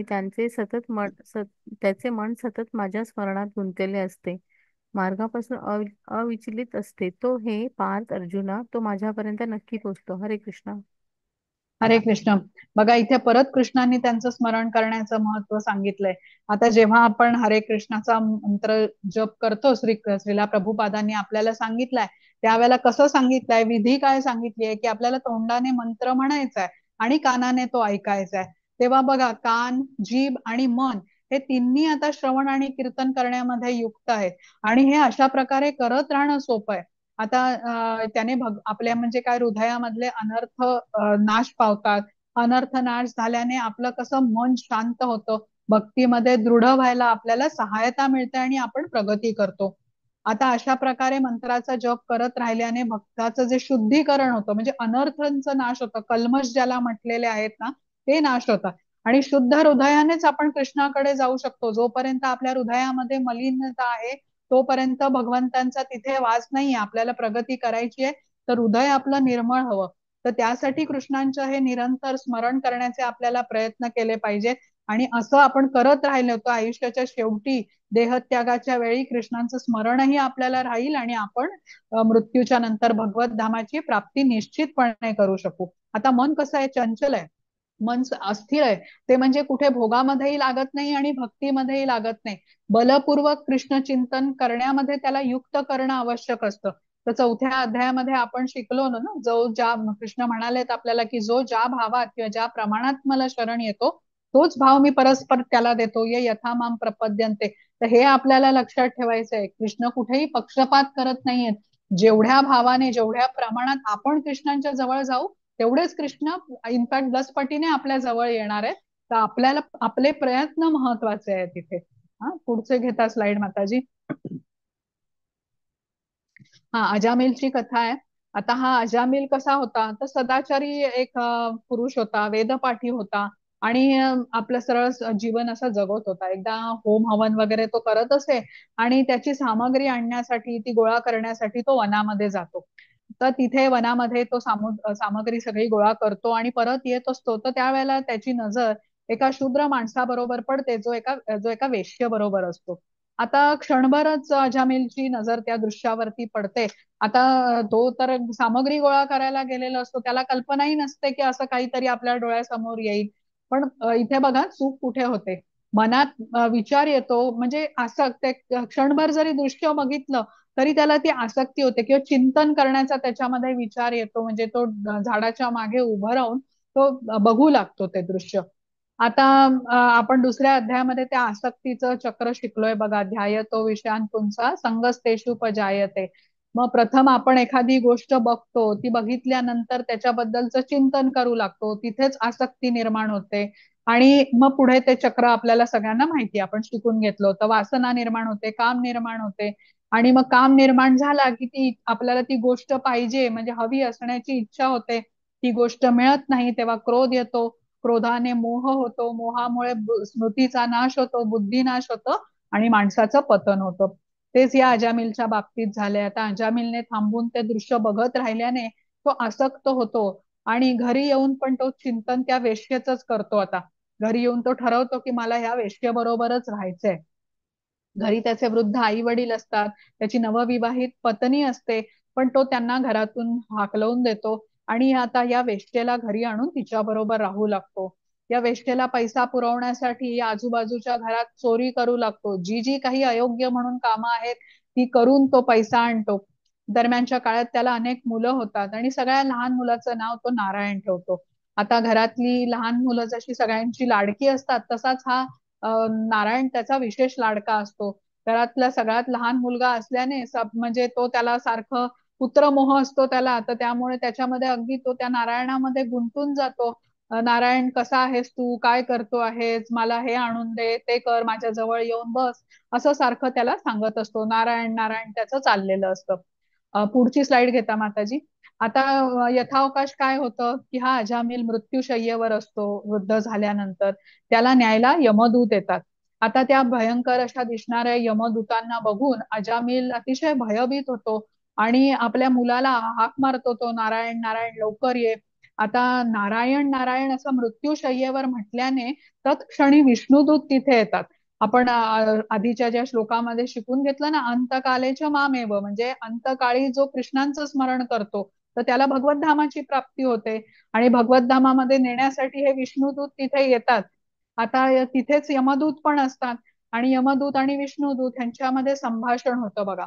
त्याचे मन सतत माझ्या स्मरणात गुंतलेले असते, मार्गापासून अविचलित असते, तो हे पार्थ अर्जुना, तो माझ्यापर्यंत नक्की पोचतो. हरे कृष्ण. हरे कृष्ण. बघा इथे परत कृष्णांनी त्यांचं स्मरण करण्याचं महत्व सांगितलंय. आता जेव्हा आपण हरे कृष्णाचा मंत्र जप करतो, श्रीला प्रभुपादांनी आपल्याला सांगितलंय, त्यावेळेला कसं सांगितलंय, विधी काय सांगितलीये, की आपल्याला तोंडाने मंत्र म्हणायचा आहे आणि कानाने तो ऐकायचा आहे. तेव्हा बघा कान, जीभ आणि मन हे तिन्ही आता श्रवण आणि कीर्तन करण्यामध्ये युक्त आहेत, आणि हे अशा प्रकारे करत राहणं सोपं आहे. आता त्याने आपल्या म्हणजे काय हृदयामधले अनर्थ नाश पावतात. अनर्थ नाश झाल्याने आपलं कसं मन शांत होतं, भक्तीमध्ये दृढ व्हायला आपल्याला सहायता मिळते आणि आपण प्रगती करतो. आता अशा प्रकारे मंत्राचा जप करत राहिल्याने भक्ताचं जे शुद्धीकरण होतं, म्हणजे अनर्थांचं नाश होतं, कल्मश ज्याला म्हटलेले आहेत ना, ते नाश होतात. आणि शुद्ध हृदयानेच आपण कृष्णाकडे जाऊ शकतो. जोपर्यंत आपल्या हृदयामध्ये मलिनता आहे तोपर्यंत भगवंतांचा तिथे वास नाहीये. आपल्याला प्रगती करायची आहे तर हृदय आपलं निर्मळ हवं, तर त्यासाठी कृष्णांचं हे निरंतर स्मरण करण्याचे आपल्याला प्रयत्न केले पाहिजे. आणि असं आपण करत राहिलो तर आयुष्याच्या शेवटी देहत्यागाच्या वेळी कृष्णांचं स्मरणही आपल्याला राहील आणि आपण मृत्यूच्या नंतर भगवत धामाची प्राप्ती निश्चितपणे करू शकू. आता मन कसं आहे, चंचल आहे, मन अस्थिर आहे, ते म्हणजे कुठे भोगामध्येही लागत नाही आणि भक्तीमध्येही लागत नाही. बलपूर्वक कृष्ण चिंतन करण्यामध्ये त्याला युक्त करणं आवश्यक असतं. तर 4थ्या अध्यायामध्ये आपण शिकलो ना, जो ज्या कृष्ण म्हणालेत आपल्याला, की जो ज्या भावात किंवा ज्या प्रमाणात मला शरण येतो तोच भाव मी परस्पर त्याला देतो, ये यथा माम प्रपद्यन्ते. तर हे आपल्याला लक्षात ठेवायचं आहे, कृष्ण कुठेही पक्षपात करत नाहीयेत. जेवढ्या भावाने, जेवढ्या प्रमाणात आपण कृष्णांच्या जवळ जाऊ तेवढेच कृष्ण इनफॅक्ट 10 पटीने आपल्या जवळ येणार आहे. तर आपल्याला आपले प्रयत्न महत्वाचे आहेत तिथे. हा, पुढचे घेता स्लाइड माताजी. हा, अजामिलची कथा आहे. आता हा अजामिल कसा होता, तर सदाचारी एक पुरुष होता, वेदपाठी होता, आणि आपलं सरळ जीवन असं जगत होता. एकदा होम हवन वगैरे तो करत असे, आणि त्याची सामग्री आणण्यासाठी, ती गोळा करण्यासाठी तो वनामध्ये जातो. तर तिथे वनामध्ये तो सामग्री सगळी गोळा करतो आणि परत येत असतो, तर त्यावेळेला त्याची नजर एका शूद्र माणसाबरोबर पडते, जो एका वेश्य बरोबर असतो. आता क्षणभरच अजामिलची नजर त्या दृश्यावरती पडते. आता तो तर सामग्री गोळा करायला गेलेला असतो, त्याला कल्पनाही नसते की असं काहीतरी आपल्या डोळ्यासमोर येईल. पण इथे बघा चूक कुठे होते, मनात विचार येतो, म्हणजे असं ते क्षणभर जरी दृश्य बघितलं तरी त्याला ती आसक्ती होते किंवा चिंतन करण्याचा त्याच्यामध्ये विचार येतो, म्हणजे तो झाडाच्या मागे उभं राहून तो बघू लागतो ते दृश्य. आता आपण दुसऱ्या अध्यायामध्ये त्या आसक्तीचं चक्र शिकलोय बघा, ध्यायतो विषयान पुंसा संगस्तेषु उपजायते. मग प्रथम आपण एखादी गोष्ट बघतो, ती बघितल्यानंतर त्याच्याबद्दलचं चिंतन करू लागतो, तिथेच आसक्ती निर्माण होते आणि मग पुढे ते चक्र आपल्याला सगळ्यांना माहिती आहे, आपण शिकून घेतलं होतं. वासना निर्माण होते, काम निर्माण होते आणि मग काम निर्माण झाला की ती आपल्याला ती गोष्ट पाहिजे म्हणजे हवी असण्याची इच्छा होते. ती गोष्ट मिळत नाही तेव्हा क्रोध येतो. क्रोधाने मोह होतो. मोहामुळे स्मृतीचा नाश होतो, बुद्धिनाश होतो आणि माणसाचं पतन होतं. तेच या अजामिलच्या बाबतीत झाले. आता अजामिलने थांबून ते दृश्य बघत राहिल्याने तो आसक्त होतो आणि घरी येऊन पण तो चिंतन त्या वेश्येचंच करतो आता. घरी येऊन तो ठरवतो की मला ह्या वेश्येबरोबरच राहायचंय. घरी त्याचे वृद्ध आई वडील असतात, त्याची नवविवाहित पत्नी असते, पण तो त्यांना घरातून हाकलवून देतो आणि आता या वेश्येला घरी आणून तिच्या बरोबर राहू लागतो. या वेश्येला पैसा पुरवण्यासाठी आजूबाजूच्या घरात चोरी करू लागतो. जी जी काही अयोग्य म्हणून कामं आहेत ती करून तो पैसा आणतो. दरम्यानच्या काळात त्याला अनेक मुलं होतात आणि सगळ्या लहान मुलाचं नाव तो नारायण ठेवतो. आता घरातली लहान मुलं जशी सगळ्यांची लाडकी असतात तसाच हा नारायण त्याचा विशेष लाडका असतो. घरातला सगळ्यात लहान मुलगा असल्याने म्हणजे तो त्याला सारखं पुत्रमोह असतो त्याला, तर त्यामुळे त्याच्यामध्ये अगदी तो त्या नारायणामध्ये गुंतून जातो. नारायण कसा आहेस तू, काय करतो आहेस, मला हे आणून दे, ते कर, माझ्या जवळ येऊन बस, असं सारखं त्याला सांगत असतो. नारायण नारायण त्याचं चाललेलं असतं. पुढची स्लाइड घेता माताजी. आता यथावकाश काय होतं की हा अजामिल मृत्यूशय्येवर असतो वृद्ध झाल्यानंतर. त्याला न्यायला यमदूत येतात. आता त्या भयंकर अशा दिसणाऱ्या यमदूतांना बघून अजामिल अतिशय भयभीत होतो आणि आपल्या मुलाला हाक मारतो तो, नारायण नारायण लवकर ये. आता नारायण नारायण असं मृत्यूशय्येवर म्हटल्याने तत्क्षणी विष्णुदूत तिथे येतात. आपण आधीच्या ज्या श्लोकामध्ये शिकून घेतलं ना, अंतकालेच्या मामेव, म्हणजे अंतकाळी जो कृष्णांचं स्मरण करतो तर त्याला भगवत धामाची प्राप्ती होते आणि भगवत धामामध्ये नेण्यासाठी हे विष्णुदूत तिथे येतात. आता तिथेच यमदूत पण असतात आणि यमदूत आणि विष्णुदूत यांच्यामध्ये संभाषण होतं बघा,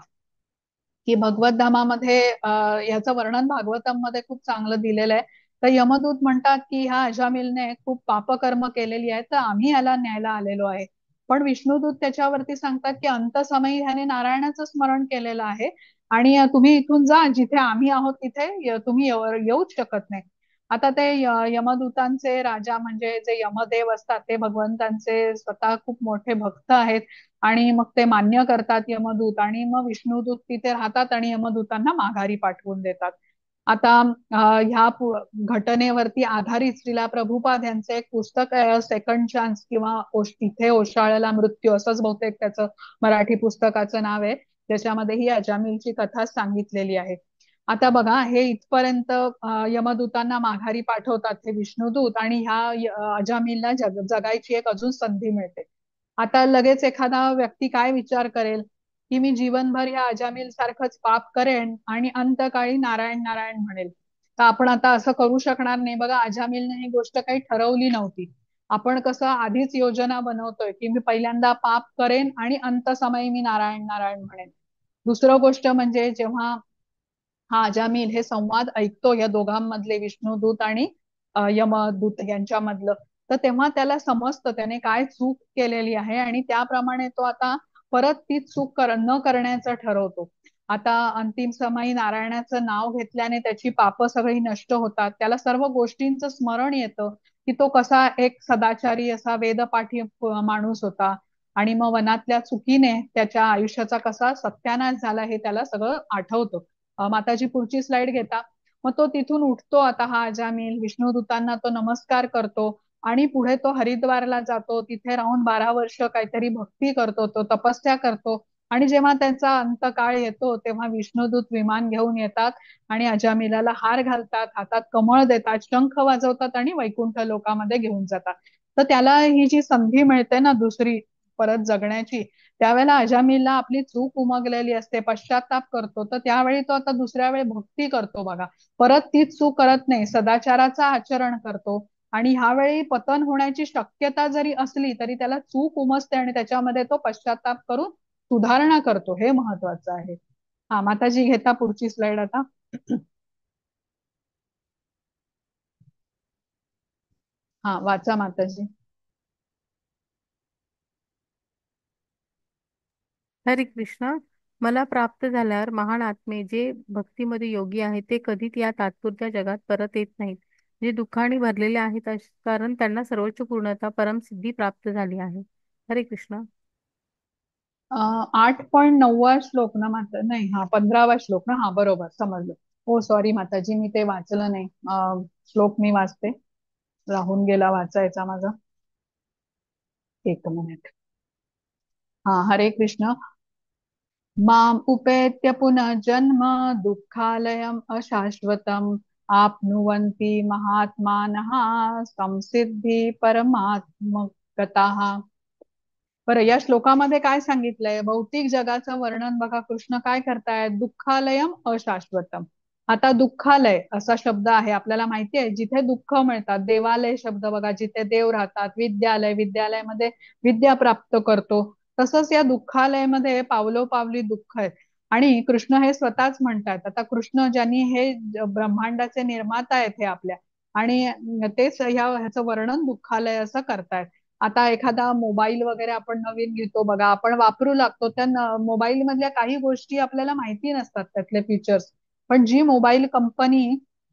की भगवत धामामध्ये याचं वर्णन भागवतम मध्ये खूप चांगलं दिलेलं आहे. तर यमदूत म्हणतात की ह्या अजामिलने खूप पापकर्म केलेली आहेत, तर आम्ही याला न्यायला आलेलो आहे. पण विष्णुदूत त्याच्यावरती सांगतात की अंतसमयी ह्याने नारायणाचं स्मरण केलेलं आहे आणि तुम्ही इथून जा, जिथे आम्ही आहोत तिथे तुम्ही येऊच शकत नाही. आता ते यमदूतांचे राजा म्हणजे जे यमदेव असतात ते भगवंतांचे स्वतः खूप मोठे भक्त आहेत आणि मग ते मान्य करतात यमदूत आणि मग विष्णुदूत तिथे राहतात आणि यमदूतांना माघारी पाठवून देतात. आता ह्या घटनेवरती आधारित श्रीला प्रभुपाद यांचं एक पुस्तक आहे, सेकंड चान्स किंवा तिथे ओशाळला मृत्यू, असंच बहुतेक त्याचं मराठी पुस्तकाचं नाव आहे. त्याच्यामध्ये ही अजामिलची कथा सांगितलेली आहे. आता बघा हे इथपर्यंत यमदूतांना माघारी पाठवतात हे विष्णुदूत आणि ह्या अजामिलला जगायची एक अजून संधी मिळते. आता लगेच एखादा व्यक्ती काय विचार करेल की मी जीवनभर या अजामिल सारखंच पाप करेन आणि अंतकाळी नारायण नारायण म्हणेल. तर आपण आता असं करू शकणार नाही. बघा अजामिलने ही गोष्ट काही ठरवली नव्हती. आपण कसं आधीच योजना बनवतोय की मी पहिल्यांदा पाप करेन आणि अंतसमयी मी नारायण नारायण म्हणेन. दुसरं गोष्ट म्हणजे जेव्हा हा अजामिल हे संवाद ऐकतो या दोघांमधले, विष्णुदूत आणि यमदूत यांच्यामधलं, तर तेव्हा त्याला समजतं त्याने काय चूक केलेली आहे आणि त्याप्रमाणे तो आता परत ती चूक न करण्याचं ठरवतो. आता अंतिम समयी नारायणाचं नाव घेतल्याने त्याची पापं सगळी नष्ट होतात. त्याला सर्व गोष्टींचं स्मरण येतं की तो कसा एक सदाचारी असा वेदपाठी माणूस होता आणि मग वनातल्या चुकीने त्याच्या आयुष्याचा कसा सत्यानाश झाला हे त्याला सगळं आठवतं. माताजी पुढची स्लाइड घेता. मग तो तिथून उठतो आता हा अजामिल, विष्णुदूतांना तो नमस्कार करतो आणि पुढे तो हरिद्वारला जातो. तिथे राहून 12 वर्ष काहीतरी भक्ती करतो, तो तपस्या करतो आणि जेव्हा त्यांचा अंतकाळ येतो तेव्हा विष्णुदूत विमान घेऊन येतात आणि अजामिलाला हार घालतात, हातात कमळ देतात, शंख वाजवतात आणि वैकुंठ लोकामध्ये घेऊन जातात. तर त्याला ही जी संधी मिळते ना दुसरी परत जगण्याची, त्यावेळेला अजामिलला आपली चूक उमगलेली असते, पश्चाताप करतो, तर त्यावेळी तो आता दुसऱ्या वेळी भक्ती करतो बघा. परत तीच चूक करत नाही, सदाचाराचं आचरण करतो आणि ह्यावेळी पतन होण्याची शक्यता जरी असली तरी त्याला चूक उमजते आणि त्याच्यामध्ये तो पश्चाताप करून सुधारणा करतो. हे महत्वाचं आहे. हा माताजी घेता पुढची स्लाइड आता. हा वाचा माताजी. हरे कृष्ण. मला प्राप्त झाल्यावर महान आत्मे जे भक्तीमध्ये योगी आहेत ते कधीच या तात्पुरत्या जगात परत येत नाहीत. जे दुःखाने भरलेले आहेत कारण त्यांना सर्वोच्च पूर्णता परमसिद्धी प्राप्त झाली आहे. हरे कृष्ण. 8.9 श्लोक ना माता, नाही, हा 15वा श्लोक ना, हा बरोबर समजलं. हो सॉरी माताजी, मी ते वाचलं नाही. श्लोक मी वाचते, राहून गेला वाचायचा माझा. एक मिनिट. हा, हरे कृष्ण. माम उपेत्य पुनः जन्म दुःखालयम अशाश्वतम आपनुवन्ति महात्मानः संसिद्धी परमात्मकतः. बरं, या श्लोकामध्ये काय सांगितलंय? भौतिक जगाचं वर्णन बघा, कृष्ण काय करतायत? दुःखालयम अशाश्वतम. आता दुःखालय असा शब्द आहे, आपल्याला माहिती आहे, जिथे दुःख मिळतात. देवालय शब्द बघा, जिथे देव राहतात. विद्यालय, विद्यालयामध्ये विद्या प्राप्त करतो. तसंच या दुःखालयामध्ये पावलोपावली दुःख आहेत. आणि कृष्ण हे स्वतःच म्हणतात. आता कृष्ण ज्यांनी हे ब्रह्मांडाचे निर्माता आहेत हे आपल्या, आणि तेच ह्याचं वर्णन दुःखालय असं करतायत. आता एखादा मोबाईल वगैरे आपण नवीन घेतो बघा, आपण वापरू लागतो, त्या मोबाईल मधल्या काही गोष्टी आपल्याला माहिती नसतात, त्यातले फीचर्स. पण जी मोबाईल कंपनी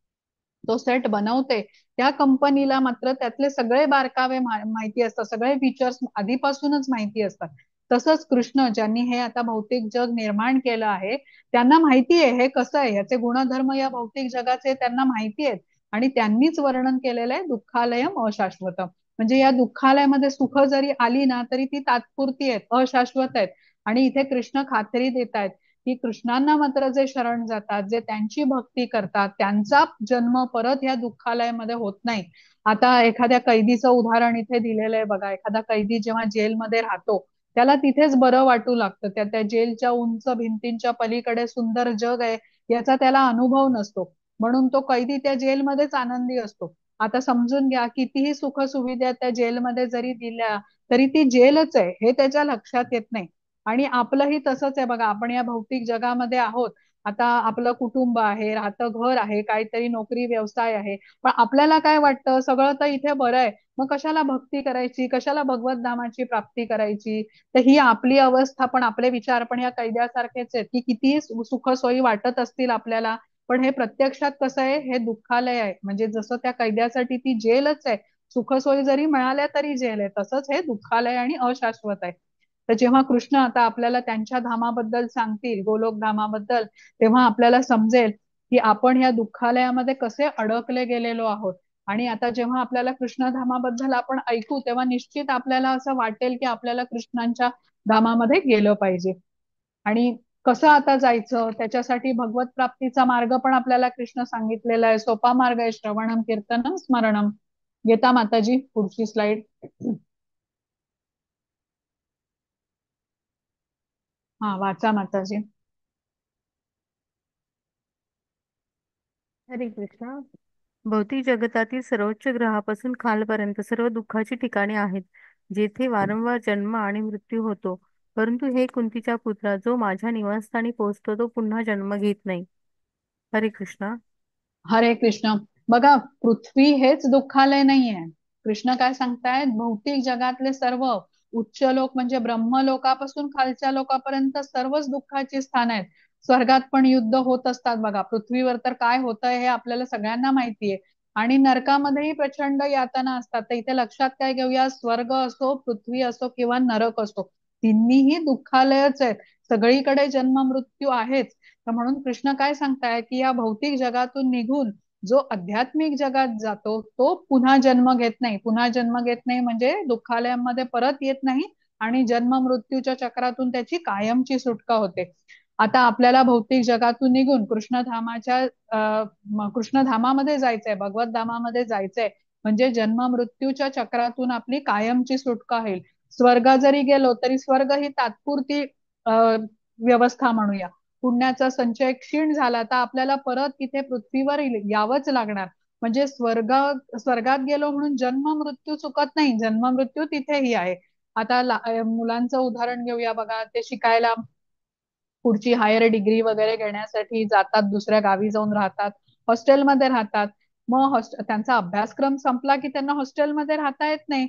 तो सेट बनवते, त्या कंपनीला मात्र त्यातले सगळे बारकावे माहिती असतात, सगळे फीचर्स आधीपासूनच माहिती असतात. तसंच कृष्ण ज्यांनी हे आता भौतिक जग निर्माण केलं आहे, त्यांना माहिती आहे हे कसं आहे, ह्याचे गुणधर्म या भौतिक जगाचे त्यांना माहिती आहेत. आणि त्यांनीच वर्णन केलेलं आहे दुःखालयम अशाश्वतम. म्हणजे या दुःखालयामध्ये सुख जरी आली ना, तरी ती तात्पुरती आहेत, अशाश्वत आहेत. आणि इथे कृष्ण खात्री देत आहेत की कृष्णांना मात्र जे शरण जातात, जे त्यांची भक्ती करतात, त्यांचा जन्म परत या दुःखालयामध्ये होत नाही. आता एखाद्या कैदीचं उदाहरण इथे दिलेलं आहे बघा. एखादा कैदी जेव्हा जेलमध्ये राहतो, त्याला तिथेच बरं वाटू लागतं. त्या जेलच्या उंच भिंतींच्या पलीकडे सुंदर जग आहे याचा त्याला अनुभव नसतो. म्हणून तो कैदी त्या जेलमध्येच आनंदी असतो. आता समजून घ्या, कितीही सुख सुविधा त्या जेलमध्ये जरी दिल्या, तरी ती जेलच आहे हे त्याच्या लक्षात येत नाही. आणि आपलंही तसंच आहे बघा. आपण या भौतिक जगामध्ये आहोत. आता आपलं कुटुंब आहे, राहतं घर आहे, काहीतरी नोकरी व्यवसाय आहे. पण आपल्याला काय वाटतं, सगळं तर इथे बरं आहे, मग कशाला भक्ती करायची, कशाला भगवत धामाची प्राप्ती करायची. तर ही आपली अवस्था, पण आपले विचार पण या कैद्यासारखेच आहेत की कितीही सुख सोयी वाटत असतील आपल्याला, पण हे प्रत्यक्षात कसं आहे, हे दुःखालय आहे. म्हणजे जसं त्या कैद्यासाठी ती जेलच आहे, सुखसोयी जरी मिळाल्या तरी जेल आहे, तसंच हे दुःखालय आणि अशाश्वत आहे. तर जेव्हा कृष्ण आता आपल्याला त्यांच्या धामाबद्दल सांगतील, गोलोक धामाबद्दल, तेव्हा आपल्याला समजेल की आपण या दुःखालयामध्ये कसे अडकले गेलेलो आहोत. आणि आता जेव्हा आपल्याला कृष्णधामाबद्दल आपण ऐकू, तेव्हा निश्चित आपल्याला असं वाटेल की आपल्याला कृष्णांच्या धामामध्ये गेलं पाहिजे. आणि कसं आता जायचं, त्याच्यासाठी भगवत प्राप्तीचा मार्ग पण आपल्याला कृष्ण सांगितलेला आहे. सोपा मार्ग आहे, श्रवणम कीर्तनम स्मरणम. गीता माताजी, पुढची स्लाइड. हा, वाचा माताजी. हरे कृष्ण. भौतिक जगतातील सर्वोच्च ग्रहापासून खालपर्यंत सर्व दुःखाची ठिकाणे आहेत, जेथे वारंवार जन्म आणि मृत्यू होतो. परंतु हे कुंतीच्या पुत्रा, जो माझ्या निवासस्थानी पोहोचतो तो पुन्हा जन्म घेत नाही. हरे कृष्ण. हरे कृष्ण. बघा, पृथ्वी हेच दुःखालय नाहीये. कृष्ण काय सांगतायत, भौतिक जगातले सर्व उच्च लोक म्हणजे ब्रह्मलोकापासून खालच्या लोकांपर्यंत सर्वच दुःखाची स्थान आहेत. स्वर्गात पण युद्ध होत असतात बघा. पृथ्वीवर तर काय होतंय हे आपल्याला सगळ्यांना माहितीये. आणि नरकामध्येही प्रचंड यातना असतात. तर इथे लक्षात काय घेऊया, स्वर्ग असो, पृथ्वी असो किंवा नरक असो, तिन्हीही दुःखालयच आहेत. सगळीकडे जन्म मृत्यू आहेच. तर म्हणून कृष्ण काय सांगताय की या भौतिक जगातून निघून जो आध्यात्मिक जगात जातो, तो पुन्हा जन्म घेत नाही. पुन्हा जन्म घेत नाही म्हणजे दुःखालयामध्ये परत येत नाही, आणि जन्म मृत्यूच्या चक्रातून त्याची कायमची सुटका होते. आता आपल्याला भौतिक जगातून निघून कृष्णधामामध्ये जायचंय, भगवत धामामध्ये जायचंय. म्हणजे जन्म मृत्यूच्या चक्रातून आपली कायमची सुटका होईल. स्वर्ग जरी गेलो तरी स्वर्ग ही तात्पुरती व्यवस्था म्हणूया. पुण्याचा संचय क्षीण झाला तर आपल्याला परत तिथे पृथ्वीवर यावंच लागणार. म्हणजे स्वर्गात गेलो म्हणून जन्म मृत्यू चुकत नाही, जन्म मृत्यू तिथेही आहे. आता मुलांचं उदाहरण घेऊया बघा. ते शिकायला पुढची हायर डिग्री वगैरे घेण्यासाठी जातात, दुसऱ्या गावी जाऊन राहतात, हॉस्टेलमध्ये राहतात. मग त्यांचा अभ्यासक्रम संपला की त्यांना हॉस्टेलमध्ये राहता येत नाही.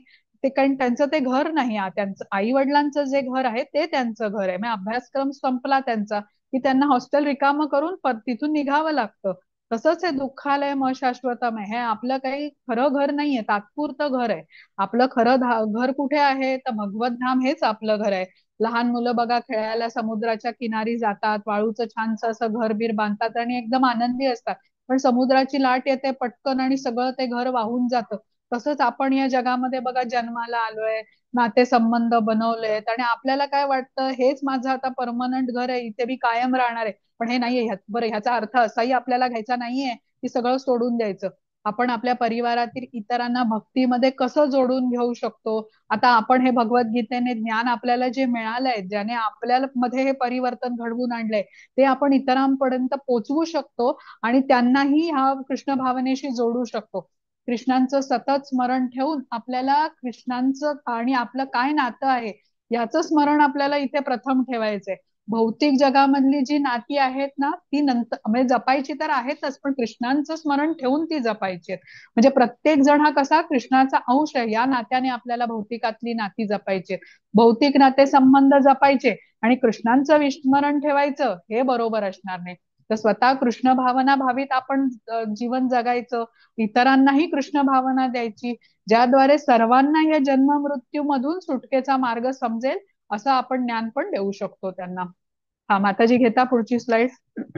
ते कारण त्यांचं ते घर नाही, त्यांचं आई वडिलांचं जे घर आहे ते त्यांचं घर आहे. मग अभ्यासक्रम संपला त्यांचा की त्यांना हॉस्टेल रिकामं करून तिथून निघावं लागतं. तसंच हे दुःखालय म शाश्वतम आहे, हे आपलं काही खरं घर नाहीये, तात्पुरतं घर आहे. आपलं खरं घर कुठे आहे, तर भगवत धाम हेच आपलं घर आहे. लहान मुलं बघा खेळायला समुद्राच्या किनारी जातात, वाळूचं छानसं असं घर बीर बांधतात आणि एकदम आनंदी असतात. पण समुद्राची लाट येते पटकन आणि सगळं ते घर वाहून जातं. तसंच आपण या जगामध्ये बघा जन्माला आलोय, नातेसंबंध बनवलेत आणि आपल्याला काय वाटतं हेच माझं आता परमनंट घर आहे, इथे मी कायम राहणार आहे. पण हे नाहीये. बरं, ह्याचा अर्थ असाही आपल्याला घ्यायचा नाहीये की सगळं सोडून द्यायचं. आपण आपल्या परिवारातील इतरांना भक्तीमध्ये कसं जोडून घेऊ शकतो. आता आपण हे भगवद्गीतेने ज्ञान आपल्याला जे मिळालंय, ज्याने आपल्याला मध्ये हे परिवर्तन घडवून आणलंय, ते आपण इतरांपर्यंत पोहोचवू शकतो आणि त्यांनाही ह्या कृष्ण भावनेशी जोडू शकतो. कृष्णांचं सतत स्मरण ठेवून आपल्याला कृष्णांचं आणि आपलं काय नातं आहे याचं स्मरण आपल्याला इथे प्रथम ठेवायचंय. भौतिक जगामधली जी नाती आहेत ना, ती नंतर म्हणजे जपायची तर आहेतच, पण कृष्णांचं स्मरण ठेवून ती जपायची आहेत. म्हणजे प्रत्येक जण हा कसा कृष्णाचा अंश आहे, या नात्याने आपल्याला भौतिकातली नाती जपायची आहेत. भौतिक नाते संबंध जपायचे आणि कृष्णांचं विस्मरण ठेवायचं हे बरोबर असणार नाही. तर स्वतः कृष्ण भावना भावित आपण जीवन जगायचं, इतरांनाही कृष्ण भावना द्यायची, ज्याद्वारे सर्वांना या जन्म मृत्यू मधून सुटकेचा मार्ग समजेल असं आपण ज्ञान पण देऊ शकतो त्यांना. हा माताजी, घेता पुढची स्लाइड.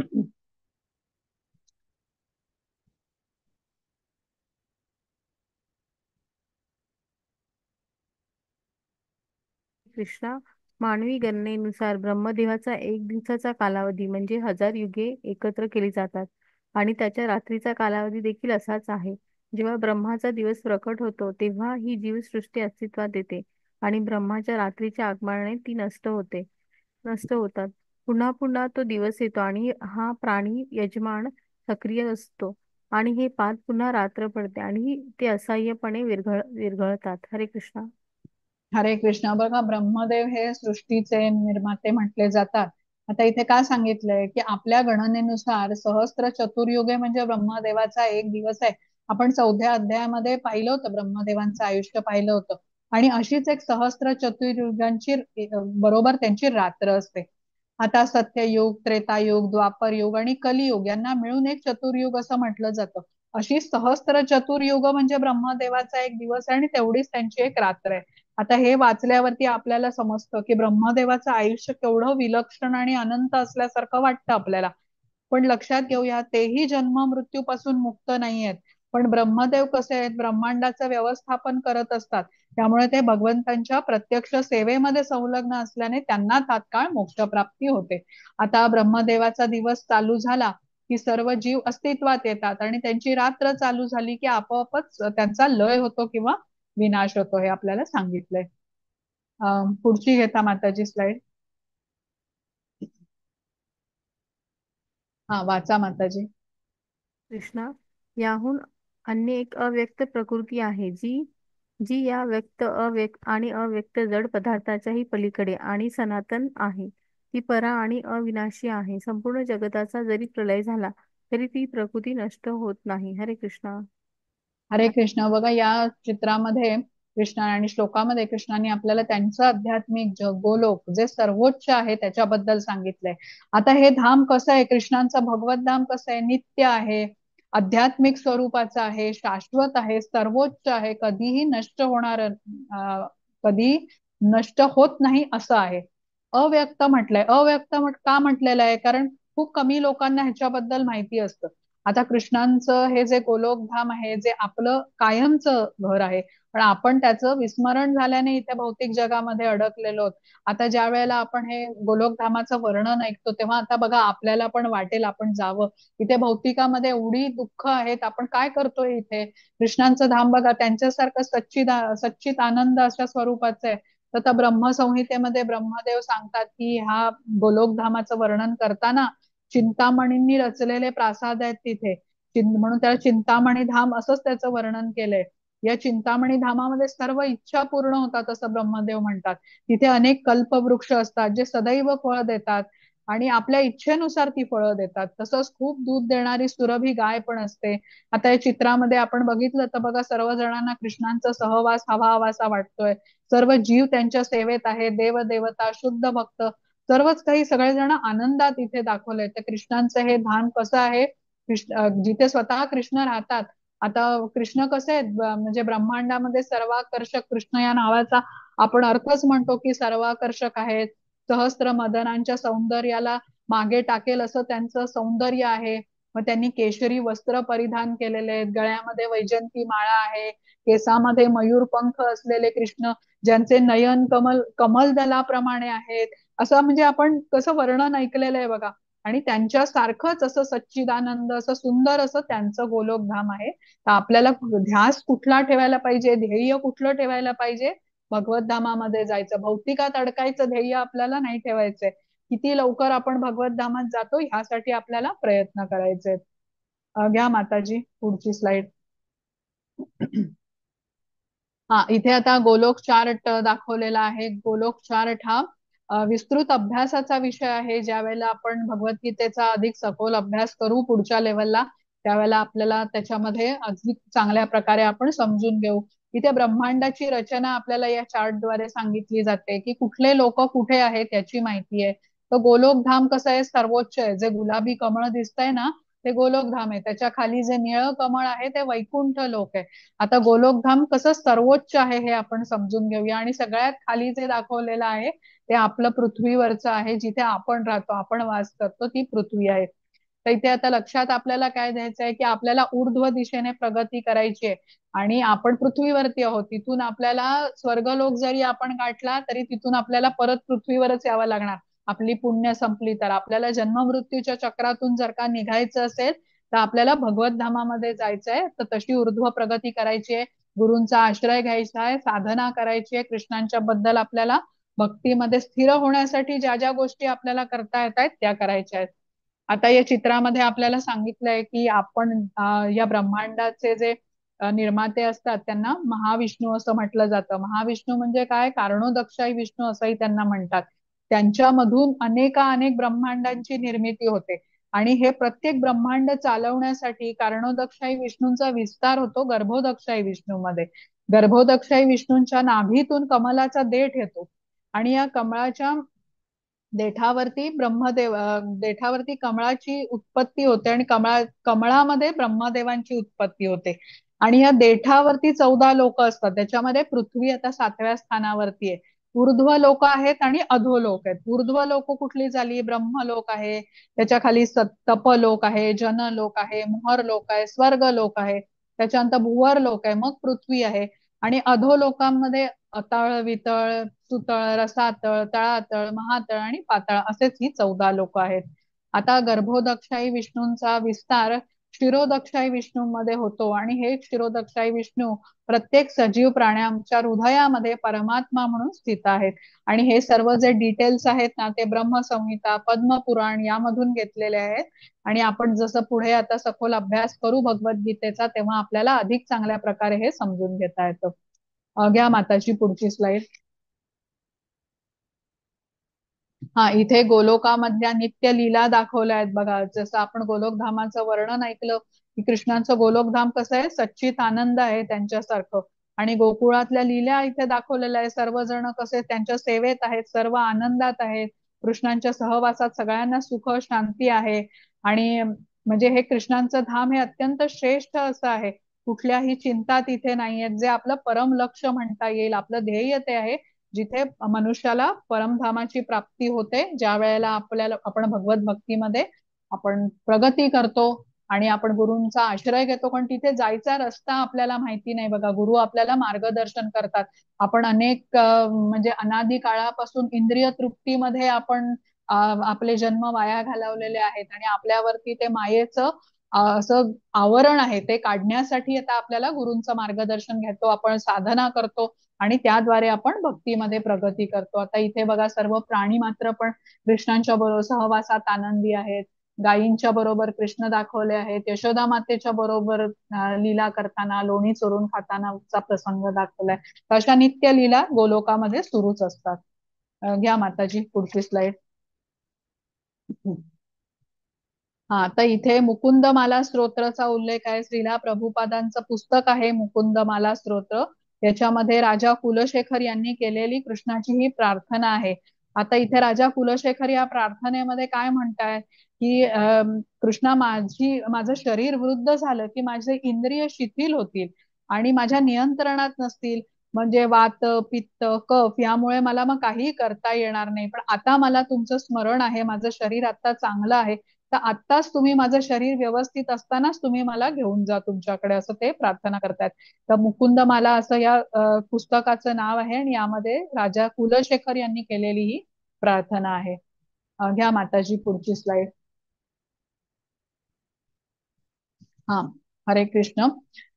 कृष्णा, मानवी गणनेनुसार ब्रह्मदेवाचा एक दिवसाचा कालावधी म्हणजे 1000 युगे एकत्र केली जातात आणि त्याच्या रात्रीचा कालावधी देखील असाच आहे. जेव्हा ब्रह्माचा दिवस प्रकट होतो तेव्हा ही जीवसृष्टी अस्तित्वात येते आणि ब्रह्माच्या रात्रीच्या आगमनाने ती नष्ट होतात. पुन्हा पुन्हा तो दिवस येतो आणि हा प्राणी यजमान सक्रिय असतो आणि हे पाच पुन्हा रात्र पडते आणि ते असह्यपणे विरघळतात. हरे कृष्णा. हरे कृष्ण. बघा, ब्रह्मदेव हे सृष्टीचे निर्माते म्हटले जातात. आता इथे काय सांगितलंय की आपल्या गणनेनुसार सहस्त्र चतुर्युगे म्हणजे ब्रह्मदेवाचा एक दिवस आहे. आपण 4थ्या अध्यायामध्ये पाहिलं होतं, ब्रह्मदेवांचं आयुष्य पाहिलं होतं. आणि अशीच एक सहस्त्र चतुर्युगांची बरोबर त्यांची रात्र असते. आता सत्ययुग, त्रेतायुग, द्वापर युग आणि कलियुग यांना मिळून एक चतुर्युग असं म्हटलं जातं. अशी सहस्त्र चतुर्युग म्हणजे ब्रह्मदेवाचा एक दिवस आहे आणि तेवढीच त्यांची एक रात्र आहे. आता हे वाचल्यावरती आपल्याला समजतं की ब्रह्मदेवाचं आयुष्य केवढं विलक्षण आणि अनंत असल्यासारखं वाटतं आपल्याला. पण लक्षात घेऊया, तेही जन्म मृत्यूपासून मुक्त नाही आहेत. पण ब्रह्मदेव कसे आहेत, ब्रह्मांडाचं व्यवस्थापन करत असतात. त्यामुळे ते भगवंतांच्या प्रत्यक्ष सेवेमध्ये संलग्न असल्याने त्यांना तात्काळ मोक्षप्राप्ती होते. आता ब्रह्मदेवाचा दिवस चालू झाला की सर्व जीव अस्तित्वात येतात आणि त्यांची रात्र चालू झाली की आपोआपच त्यांचा लय होतो किंवा विनाश होतो, हे आपल्याला सांगितलंय. पुढची घेता माताजी स्लाइड. हा, वाचा माताजी. कृष्णा, याहून अन्य एक अव्यक्त प्रकृती आहे जी जी या व्यक्त अव्यक्त आणि अव्यक्त जड पदार्थाच्याही पलीकडे आणि सनातन आहे. ती परा आणि अविनाशी आहे. संपूर्ण जगताचा जरी प्रलय झाला तरी ती प्रकृती नष्ट होत नाही. हरे कृष्णा. हरे कृष्ण. बघा, या चित्रामध्ये कृष्णा आणि श्लोकामध्ये कृष्णाने आपल्याला त्यांचं आध्यात्मिक जग, गोलोक जे सर्वोच्च आहे त्याच्याबद्दल सांगितलंय. आता हे धाम कसं आहे, कृष्णांचं भगवत धाम कसं आहे, नित्य आहे, आध्यात्मिक स्वरूपाचं आहे, शाश्वत आहे, सर्वोच्च आहे, कधीही नष्ट होणार कधी नष्ट होत नाही असं आहे. अव्यक्त म्हटलंय. का म्हटलेलं आहे, कारण खूप कमी लोकांना ह्याच्याबद्दल माहिती असतं. आता कृष्णांचं हे जे गोलोकधाम आहे, जे आपलं कायमचं घर आहे, पण आपण त्याचं विस्मरण झाल्याने इथे भौतिक जगामध्ये अडकलेलो आहोत. आता ज्या वेळेला आपण हे गोलोकधामाचं वर्णन ऐकतो तेव्हा आता बघा आपल्याला पण वाटेल आपण जावं. इथे भौतिकामध्ये एवढी दुःख आहेत, आपण काय करतोय इथे. कृष्णांचं धाम बघा, त्यांच्यासारखं सच्चित आनंद अशा स्वरूपाचं आहे. तर त्या ब्रह्मसंहितेमध्ये ब्रह्मदेव सांगतात की हा गोलोकधामाचं वर्णन करताना चिंतामणींनी रचलेले प्रासाद आहेत तिथे. म्हणून त्याला चिंतामणी धाम असंच त्याचं वर्णन केलंय. या चिंतामणी धामामध्ये सर्व इच्छा पूर्ण होतात असं ब्रह्मदेव म्हणतात. तिथे अनेक कल्पवृक्ष असतात जे सदैव फळ देतात. आणि आपल्या इच्छेनुसार ती फळं देतात. तसंच खूप दूध देणारी सुरभी गाय पण असते. आता या चित्रामध्ये आपण बघितलं तर बघा, सर्व जणांना कृष्णांचा सहवास हवा हवासा वाटतोय. सर्व जीव त्यांच्या सेवेत आहे. देव देवता शुद्ध भक्त सर्वच काही सगळेजण आनंदात इथे दाखवलंय. तर कृष्णांचं हे धाम कसं आहे, जिथे स्वतः कृष्ण राहतात. आता कृष्ण कसे आहेत, म्हणजे ब्रह्मांडामध्ये सर्वाकर्षक कृष्ण या नावाचा आपण अर्थच म्हणतो की सर्वाकर्षक आहेत. सहस्त्र मदनांच्या सौंदर्याला मागे टाकेल असं त्यांचं सौंदर्य आहे. मग त्यांनी केशरी वस्त्र परिधान केलेले आहेत, गळ्यामध्ये वैजंती माळा आहे, केसामध्ये मयूर पंख असलेले कृष्ण, ज्यांचे नयन कमल कमलदलाप्रमाणे आहेत. असं म्हणजे आपण कसं वर्णन ऐकलेलं आहे बघा. आणि त्यांच्या सारखंच असं सच्चिदानंद असं सुंदर असं त्यांचं गोलोकधाम आहे. तर आपल्याला ध्यास कुठला ठेवायला पाहिजे, ध्येय कुठलं ठेवायला पाहिजे, भगवत धामामध्ये जायचं. भौतिकात अडकायचं ध्येय आपल्याला नाही ठेवायचंय. किती लवकर आपण भगवत धामात जातो ह्यासाठी आपल्याला प्रयत्न करायचे. घ्या माताजी पुढची स्लाइड. हा, इथे आता गोलोक चार्ट दाखवलेला आहे. गोलोक चार्ट हा विस्तृत अभ्यासाचा विषय आहे. ज्या वेळेला आपण भगवद्गीतेचा अधिक सखोल अभ्यास करू पुढच्या लेवलला, त्यावेळेला आपल्याला त्याच्यामध्ये अधिक चांगल्या प्रकारे आपण समजून घेऊ. इथे ब्रह्मांडाची रचना आपल्याला या चार्टद्वारे सांगितली जाते की कुठले लोक कुठे आहेत याची माहिती आहे. तर गोलोकधाम कसं आहे, सर्वोच्च आहे. जे गुलाबी कमळ दिसतंय ना, ते गोलोकधाम आहे. त्याच्या खाली जे निळं कमळ आहे ते वैकुंठ लोक आहे. आता गोलोकधाम कसं सर्वोच्च आहे हे आपण समजून घेऊया. आणि सगळ्यात खाली जे दाखवलेलं आहे ते आपलं पृथ्वीवरचं आहे, जिथे आपण राहतो, आपण वास करतो, ती पृथ्वी आहे. तर इथे आता लक्षात आपल्याला काय द्यायचं आहे की आपल्याला ऊर्ध्व दिशेने प्रगती करायची आहे. आणि आपण पृथ्वीवरती आहोत, तिथून आपल्याला स्वर्गलोक जरी आपण गाठला तरी तिथून आपल्याला परत पृथ्वीवरच यावं लागणार. आपली पुण्य संपली तर. आपल्याला जन्म मृत्यूच्या चक्रातून जर का निघायचं असेल तर आपल्याला भगवत धामामध्ये जायचंय. तर तशी ऊर्ध्व प्रगती करायची आहे, गुरूंचा आश्रय घ्यायचा आहे, साधना करायची आहे. कृष्णांच्या बद्दल आपल्याला भक्तीमध्ये स्थिर होण्यासाठी ज्या ज्या गोष्टी आपल्याला करता येत आहेत त्या करायच्या आहेत. आता या चित्रामध्ये आपल्याला सांगितलंय की आपण या ब्रह्मांडाचे जे निर्माते असतात त्यांना महाविष्णू असं म्हटलं जातं. महाविष्णू म्हणजे काय, कारणोदक्षाई विष्णू असंही त्यांना म्हणतात. त्यांच्यामधून अनेक ब्रह्मांडांची निर्मिती होते. आणि हे प्रत्येक ब्रह्मांड चालवण्यासाठी कारणोदक्षाई विष्णूंचा विस्तार होतो गर्भोदक्षाई विष्णूमध्ये. गर्भोदक्षाई विष्णूंच्या नाभीतून कमलाचा देठ येतो. आणि या कमळाच्या देठावरती देठावरती कमळाची उत्पत्ती होते. आणि कमळामध्ये ब्रह्मदेवांची उत्पत्ती होते. आणि या देठावरती 14 लोक असतात. त्याच्यामध्ये पृथ्वी आता 7व्या स्थानावरती आहे. ऊर्ध्व लोक आहेत आणि अधोलोक आहेत. ऊर्ध्व लोक कुठली झाली, ब्रह्मलोक आहे, त्याच्या खाली तपलोक आहे, जनलोक आहे, मोहर लोक आहे, स्वर्ग लोक आहे, त्याच्यानंतर भुवर लोक आहे, मग पृथ्वी आहे. आणि अधोलोकांमध्ये अतळ, वितळ, सुतळ, रसातळ, तळातळ, महातळ आणि पाताळ असेच ही 14 लोक आहेत. आता गर्भोदक्षाई विष्णूंचा विस्तार क्षीरोदक्षाई विष्णूमध्ये होतो. आणि हे क्षीरोदक्षाई विष्णू प्रत्येक सजीव प्राण्यांच्या हृदयामध्ये परमात्मा म्हणून स्थित आहेत. आणि हे सर्व जे डिटेल्स आहेत ना ते ब्रह्मसंहिता, पद्मपुराण यामधून घेतलेले आहेत. आणि आपण जसं पुढे आता सखोल अभ्यास करू भगवद्गीतेचा तेव्हा आपल्याला अधिक चांगल्या प्रकारे हे समजून घेता येतं. घ्या माताची पुढची स्लाइड. हा, इथे गोलोकामधल्या नित्य लीला दाखवल्या आहेत बघा. जसं आपण गोलोकधामाचं वर्णन ऐकलं की कृष्णांचं गोलोकधाम कसं आहे, सच्चित आनंद आहे त्यांच्यासारखं. आणि गोकुळातल्या लीला इथे दाखवलेल्या आहे. सर्वजण कसे त्यांच्या सेवेत आहेत, सर्व आनंदात आहेत, कृष्णांच्या सहवासात सगळ्यांना सुख शांती आहे. आणि म्हणजे हे कृष्णांचं धाम हे अत्यंत श्रेष्ठ असं आहे. कुठल्याही चिंता तिथे नाहीयेत. जे आपलं परम लक्ष म्हणता येईल, आपलं ध्येय ते आहे, जिथे मनुष्याला परमधामाची प्राप्ती होते. ज्या वेळेला आपण भगवत भक्तीमध्ये आपण प्रगती करतो आणि आपण गुरूंचा आश्रय घेतो. पण तिथे जायचा रस्ता आपल्याला माहिती नाही बघा. गुरु आपल्याला मार्गदर्शन करतात. आपण म्हणजे अनादी काळापासून इंद्रिय तृप्तीमध्ये आपण आपले जन्म वाया घालवलेले आहेत. आणि आपल्यावरती ते मायेचं असं आवरण आहे, ते काढण्यासाठी आता आपल्याला गुरूंचं मार्गदर्शन घेतो, आपण साधना करतो आणि त्याद्वारे आपण भक्तीमध्ये प्रगती करतो. आता इथे बघा, सर्व प्राणी मात्र पण कृष्णांच्या बरोबर सहवासात आनंदी आहेत. गायींच्या बरोबर कृष्ण दाखवले आहेत. यशोदा मातेच्या बरोबर लीला करताना, लोणी चोरून खातानाचा प्रसंग दाखवलाय. अशा नित्य लीला गोलोकामध्ये सुरूच असतात. घ्या माताजी पुढची स्लाइड. हा, तर इथे मुकुंदमाला स्तोत्राचा उल्लेख आहे. श्रीला प्रभुपादांचं पुस्तक आहे मुकुंदमाला स्तोत्र. याच्यामध्ये राजा कुलशेखर यांनी केलेली कृष्णाची ही प्रार्थना आहे. आता इथे राजा कुलशेखर या प्रार्थनेमध्ये काय म्हणतायत की कृष्णा, माझं शरीर वृद्ध झालं की माझे इंद्रिय शिथिल होतील आणि माझ्या नियंत्रणात नसतील. म्हणजे वात, पित्त, कफ यामुळे मला मग काही करता येणार नाही. पण आता मला तुमचं स्मरण आहे, माझं शरीर आता चांगलं आहे, तर आत्ताच तुम्ही माझं शरीर व्यवस्थित असतानाच तुम्ही मला घेऊन जा तुमच्याकडे, असं ते प्रार्थना करतायत. तर मुकुंदमाला असं या पुस्तकाचं नाव आहे आणि यामध्ये राजा कुलशेखर यांनी केलेली ही प्रार्थना आहे. घ्या माताजी पुढची स्लाइड. हा, हरे कृष्ण.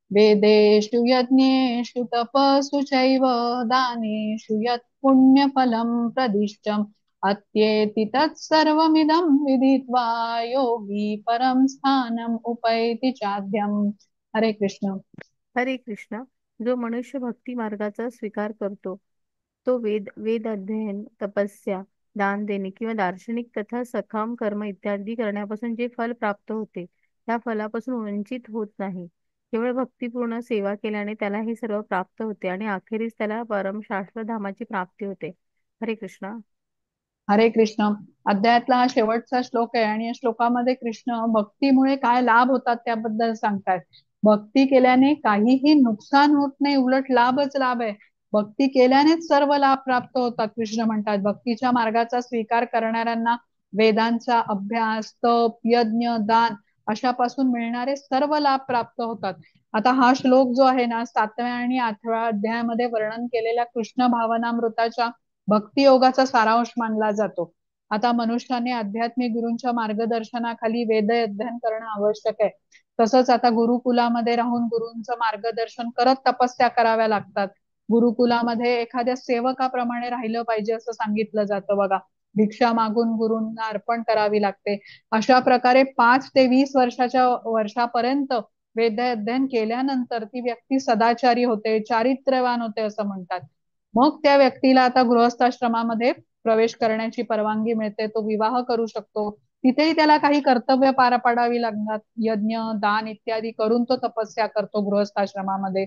वेदेषु यज्ञेषु तपसु चैव दानेषु यत् पुण्यफलं प्रदिष्टम् अत्येति तत्सर्वमिदं विदित्वा योगी परम स्थानम उपैति चाद्यम. हरे कृष्ण. हरे कृष्ण. जो मनुष्य भक्ती मार्गाचा स्वीकार करतो तो वेद अध्ययन, तपस्या, दान देणे किंवा दार्शनिक तथा सकाम कर्म इत्यादी करण्यापासून जे फल प्राप्त होते त्या फलापासून वंचित होत नाही. केवळ भक्तिपूर्ण सेवा केल्याने त्याला हे सर्व प्राप्त होते आणि अखेरीस त्याला परम शाश्वत धामाची प्राप्ती होते. हरे कृष्ण. हरे कृष्ण. अध्यायातला हा शेवटचा श्लोक आहे आणि या श्लोकामध्ये कृष्ण भक्तीमुळे काय लाभ होतात त्याबद्दल सांगतायत. भक्ती केल्याने काहीही नुकसान होत नाही, उलट लाभच लाभ आहे. भक्ती केल्यानेच सर्व लाभ प्राप्त होतात. कृष्ण म्हणतात भक्तीच्या मार्गाचा स्वीकार करणाऱ्यांना वेदांचा अभ्यास, तप, यज्ञ, दान अशापासून मिळणारे सर्व लाभ प्राप्त होतात. आता हा श्लोक जो आहे ना, 7व्या आणि 8व्या अध्यायामध्ये वर्णन केलेल्या कृष्ण भावनामृताच्या भक्ती योगाचा सारांश मानला जातो. आता मनुष्याने आध्यात्मिक गुरूंच्या मार्गदर्शनाखाली वेद अध्ययन करणं आवश्यक आहे. तसंच आता गुरुकुलामध्ये राहून गुरूंचं मार्गदर्शन करत तपस्या कराव्या लागतात. गुरुकुलामध्ये एखाद्या सेवकाप्रमाणे राहिलं पाहिजे असं सांगितलं जातं बघा. भिक्षा मागून गुरूंना अर्पण करावी लागते. अशा प्रकारे 5 ते 20 वर्षापर्यंत वेद अध्ययन केल्यानंतर ती व्यक्ती सदाचारी होते, चारित्र्यवान होते असं म्हणतात. मग त्या व्यक्तीला आता गृहस्थाश्रमामध्ये प्रवेश करण्याची परवानगी मिळते, तो विवाह करू शकतो. तिथेही त्याला काही कर्तव्य पार पाडावी लागतात. यज्ञ, दान इत्यादी करून तो तपस्या करतो गृहस्थाश्रमामध्ये.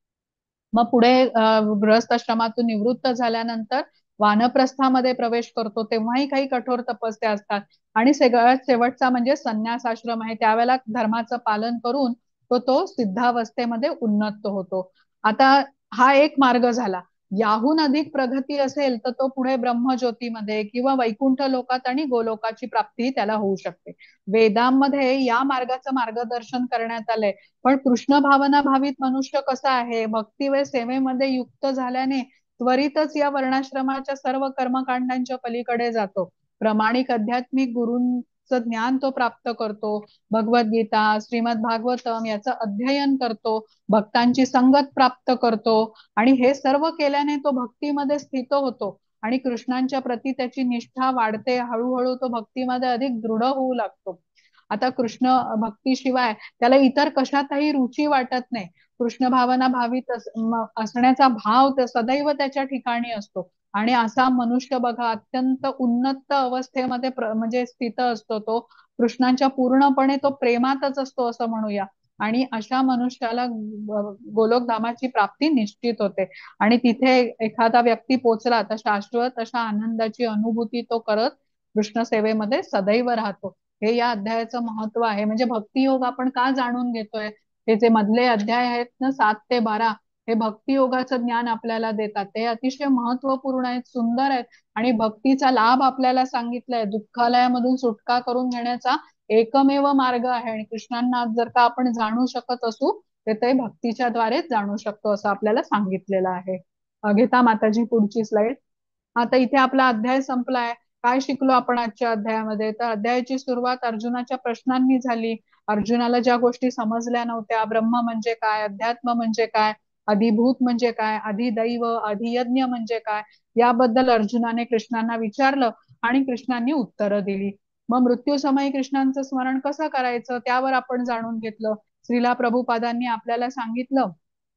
मग पुढे गृहस्थाश्रमातून निवृत्त झाल्यानंतर वानप्रस्थामध्ये प्रवेश करतो, तेव्हाही काही कठोर तपस्या असतात. आणि सगळ्यात शेवटचा म्हणजे संन्यास आश्रम आहे, त्यावेळेला धर्माचं पालन करून तो सिद्धावस्थेमध्ये उन्नत होतो. आता हा एक मार्ग झाला. याहून अधिक प्रगती असेल तर तो पुढे ब्रह्मज्योतीमध्ये किंवा वैकुंठ लोकात आणि गोलोकाची प्राप्ती त्याला होऊ शकते. वेदांमध्ये या मार्गाचं मार्गदर्शन करण्यात आलंय. पण कृष्ण भावना भावित मनुष्य कसा आहे, भक्ती व सेवेमध्ये युक्त झाल्याने त्वरितच या वर्णाश्रमाच्या सर्व कर्मकांडांच्या पलीकडे जातो. प्रामाणिक आध्यात्मिक गुरूंचं ज्ञान तो प्राप्त करतो. भगवद्गीता, श्रीमद भागवतम याचं अध्ययन करतो. भक्तांची संगत प्राप्त करतो आणि हे सर्व केल्याने तो भक्तीमध्ये स्थित होतो आणि कृष्णांच्या प्रती त्याची निष्ठा वाढते. हळूहळू तो भक्तीमध्ये अधिक दृढ होऊ लागतो. आता कृष्ण भक्तीशिवाय त्याला इतर कशातही रुची वाटत नाही. कृष्ण भावना भावित असण्याचा भाव सदैव त्याच्या ठिकाणी असतो आणि असा मनुष्य बघा अत्यंत उन्नत अवस्थेमध्ये म्हणजे स्थित असतो. तो कृष्णांच्या पूर्णपणे तो प्रेमातच असतो असं म्हणूया. आणि अशा मनुष्याला गोलोकधामाची प्राप्ती निश्चित होते आणि तिथे एखादा व्यक्ती पोचला तर शाश्वत अशा आनंदाची अनुभूती तो करत कृष्ण सेवेमध्ये सदैव राहतो. हे या अध्यायाचं महत्व आहे. म्हणजे भक्तियोग आपण का जाणून घेतोय, हे जे मधले अध्याय आहेत ना 7 ते 12, हे भक्तियोगाचं ज्ञान आपल्याला देतात. ते अतिशय महत्वपूर्ण आहेत, सुंदर आहेत आणि भक्तीचा लाभ आपल्याला सांगितलाय. दुःखालयामधून सुटका करून घेण्याचा एकमेव मार्ग आहे आणि कृष्णांना जर का आपण जाणू शकत असू तर ते भक्तीच्या द्वारेच जाणू शकतो असं आपल्याला सांगितलेलं आहे. घेता माताजी पुढची स्लाइड. आता इथे आपला अध्याय संपलाय. काय शिकलो आपण आजच्या अध्यायामध्ये, तर अध्यायाची सुरुवात अर्जुनाच्या प्रश्नांनी झाली. अर्जुनाला ज्या गोष्टी समजल्या नव्हत्या, ब्रह्म म्हणजे काय, अध्यात्म म्हणजे काय, अधिभूत म्हणजे काय, अधिदैव, अधियज्ञ म्हणजे काय, याबद्दल अर्जुनाने कृष्णांना विचारलं आणि कृष्णांनी उत्तरं दिली. मग मृत्यू समयी कृष्णांचं स्मरण कसं करायचं त्यावर आपण जाणून घेतलं. श्रीला प्रभुपादांनी आपल्याला सांगितलं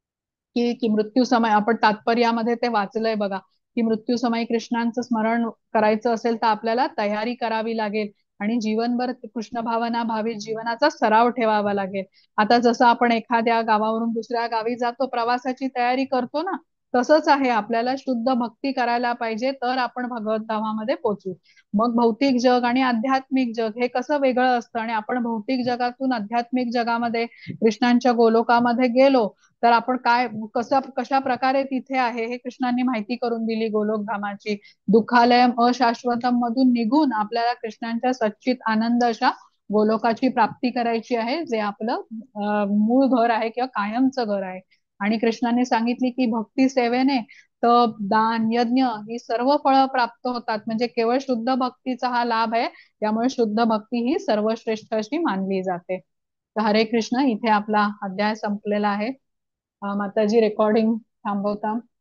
की मृत्यू समय, आपण तात्पर्यामध्ये ते वाचलंय बघा, की मृत्यू समय कृष्णांचं स्मरण करायचं असेल तर आपल्याला तयारी करावी लागेल. आणि जीवनभर कृष्ण भावना भावित जीवनाचा सराव ठेवावा लागेल. आता जसं आपण एखाद्या गावावरून दुसऱ्या गावी जातो, प्रवासाची तयारी करतो ना, तसंच आहे. आपल्याला शुद्ध भक्ती करायला पाहिजे, तर आपण भगवत धामामध्ये पोहोचू. मग भौतिक जग आणि आध्यात्मिक जग हे कसं वेगळं असतं, आणि आपण भौतिक जगातून आध्यात्मिक जगामध्ये कृष्णांच्या गोलोकामध्ये गेलो, तर आपण काय कशा प्रकारे तिथे आहे हे कृष्णांनी माहिती करून दिली गोलोकधामाची. दुःखालयम अशाश्वतम मधून निघून आपल्याला कृष्णांच्या सच्चित आनंद अशा गोलोकाची प्राप्ती करायची आहे, जे आपलं मूळ घर आहे किंवा कायमचं घर आहे. आणि कृष्णाने सांगितली की भक्ती सेवेने तप दान यज्ञ ही सर्व फळं प्राप्त होतात. म्हणजे केवळ शुद्ध भक्तीचा हा लाभ आहे. त्यामुळे शुद्ध भक्ती ही सर्वश्रेष्ठ अशी मानली जाते. तर हरे कृष्ण, इथे आपला अध्याय संपलेला आहे. माताजी रेकॉर्डिंग थांबवता.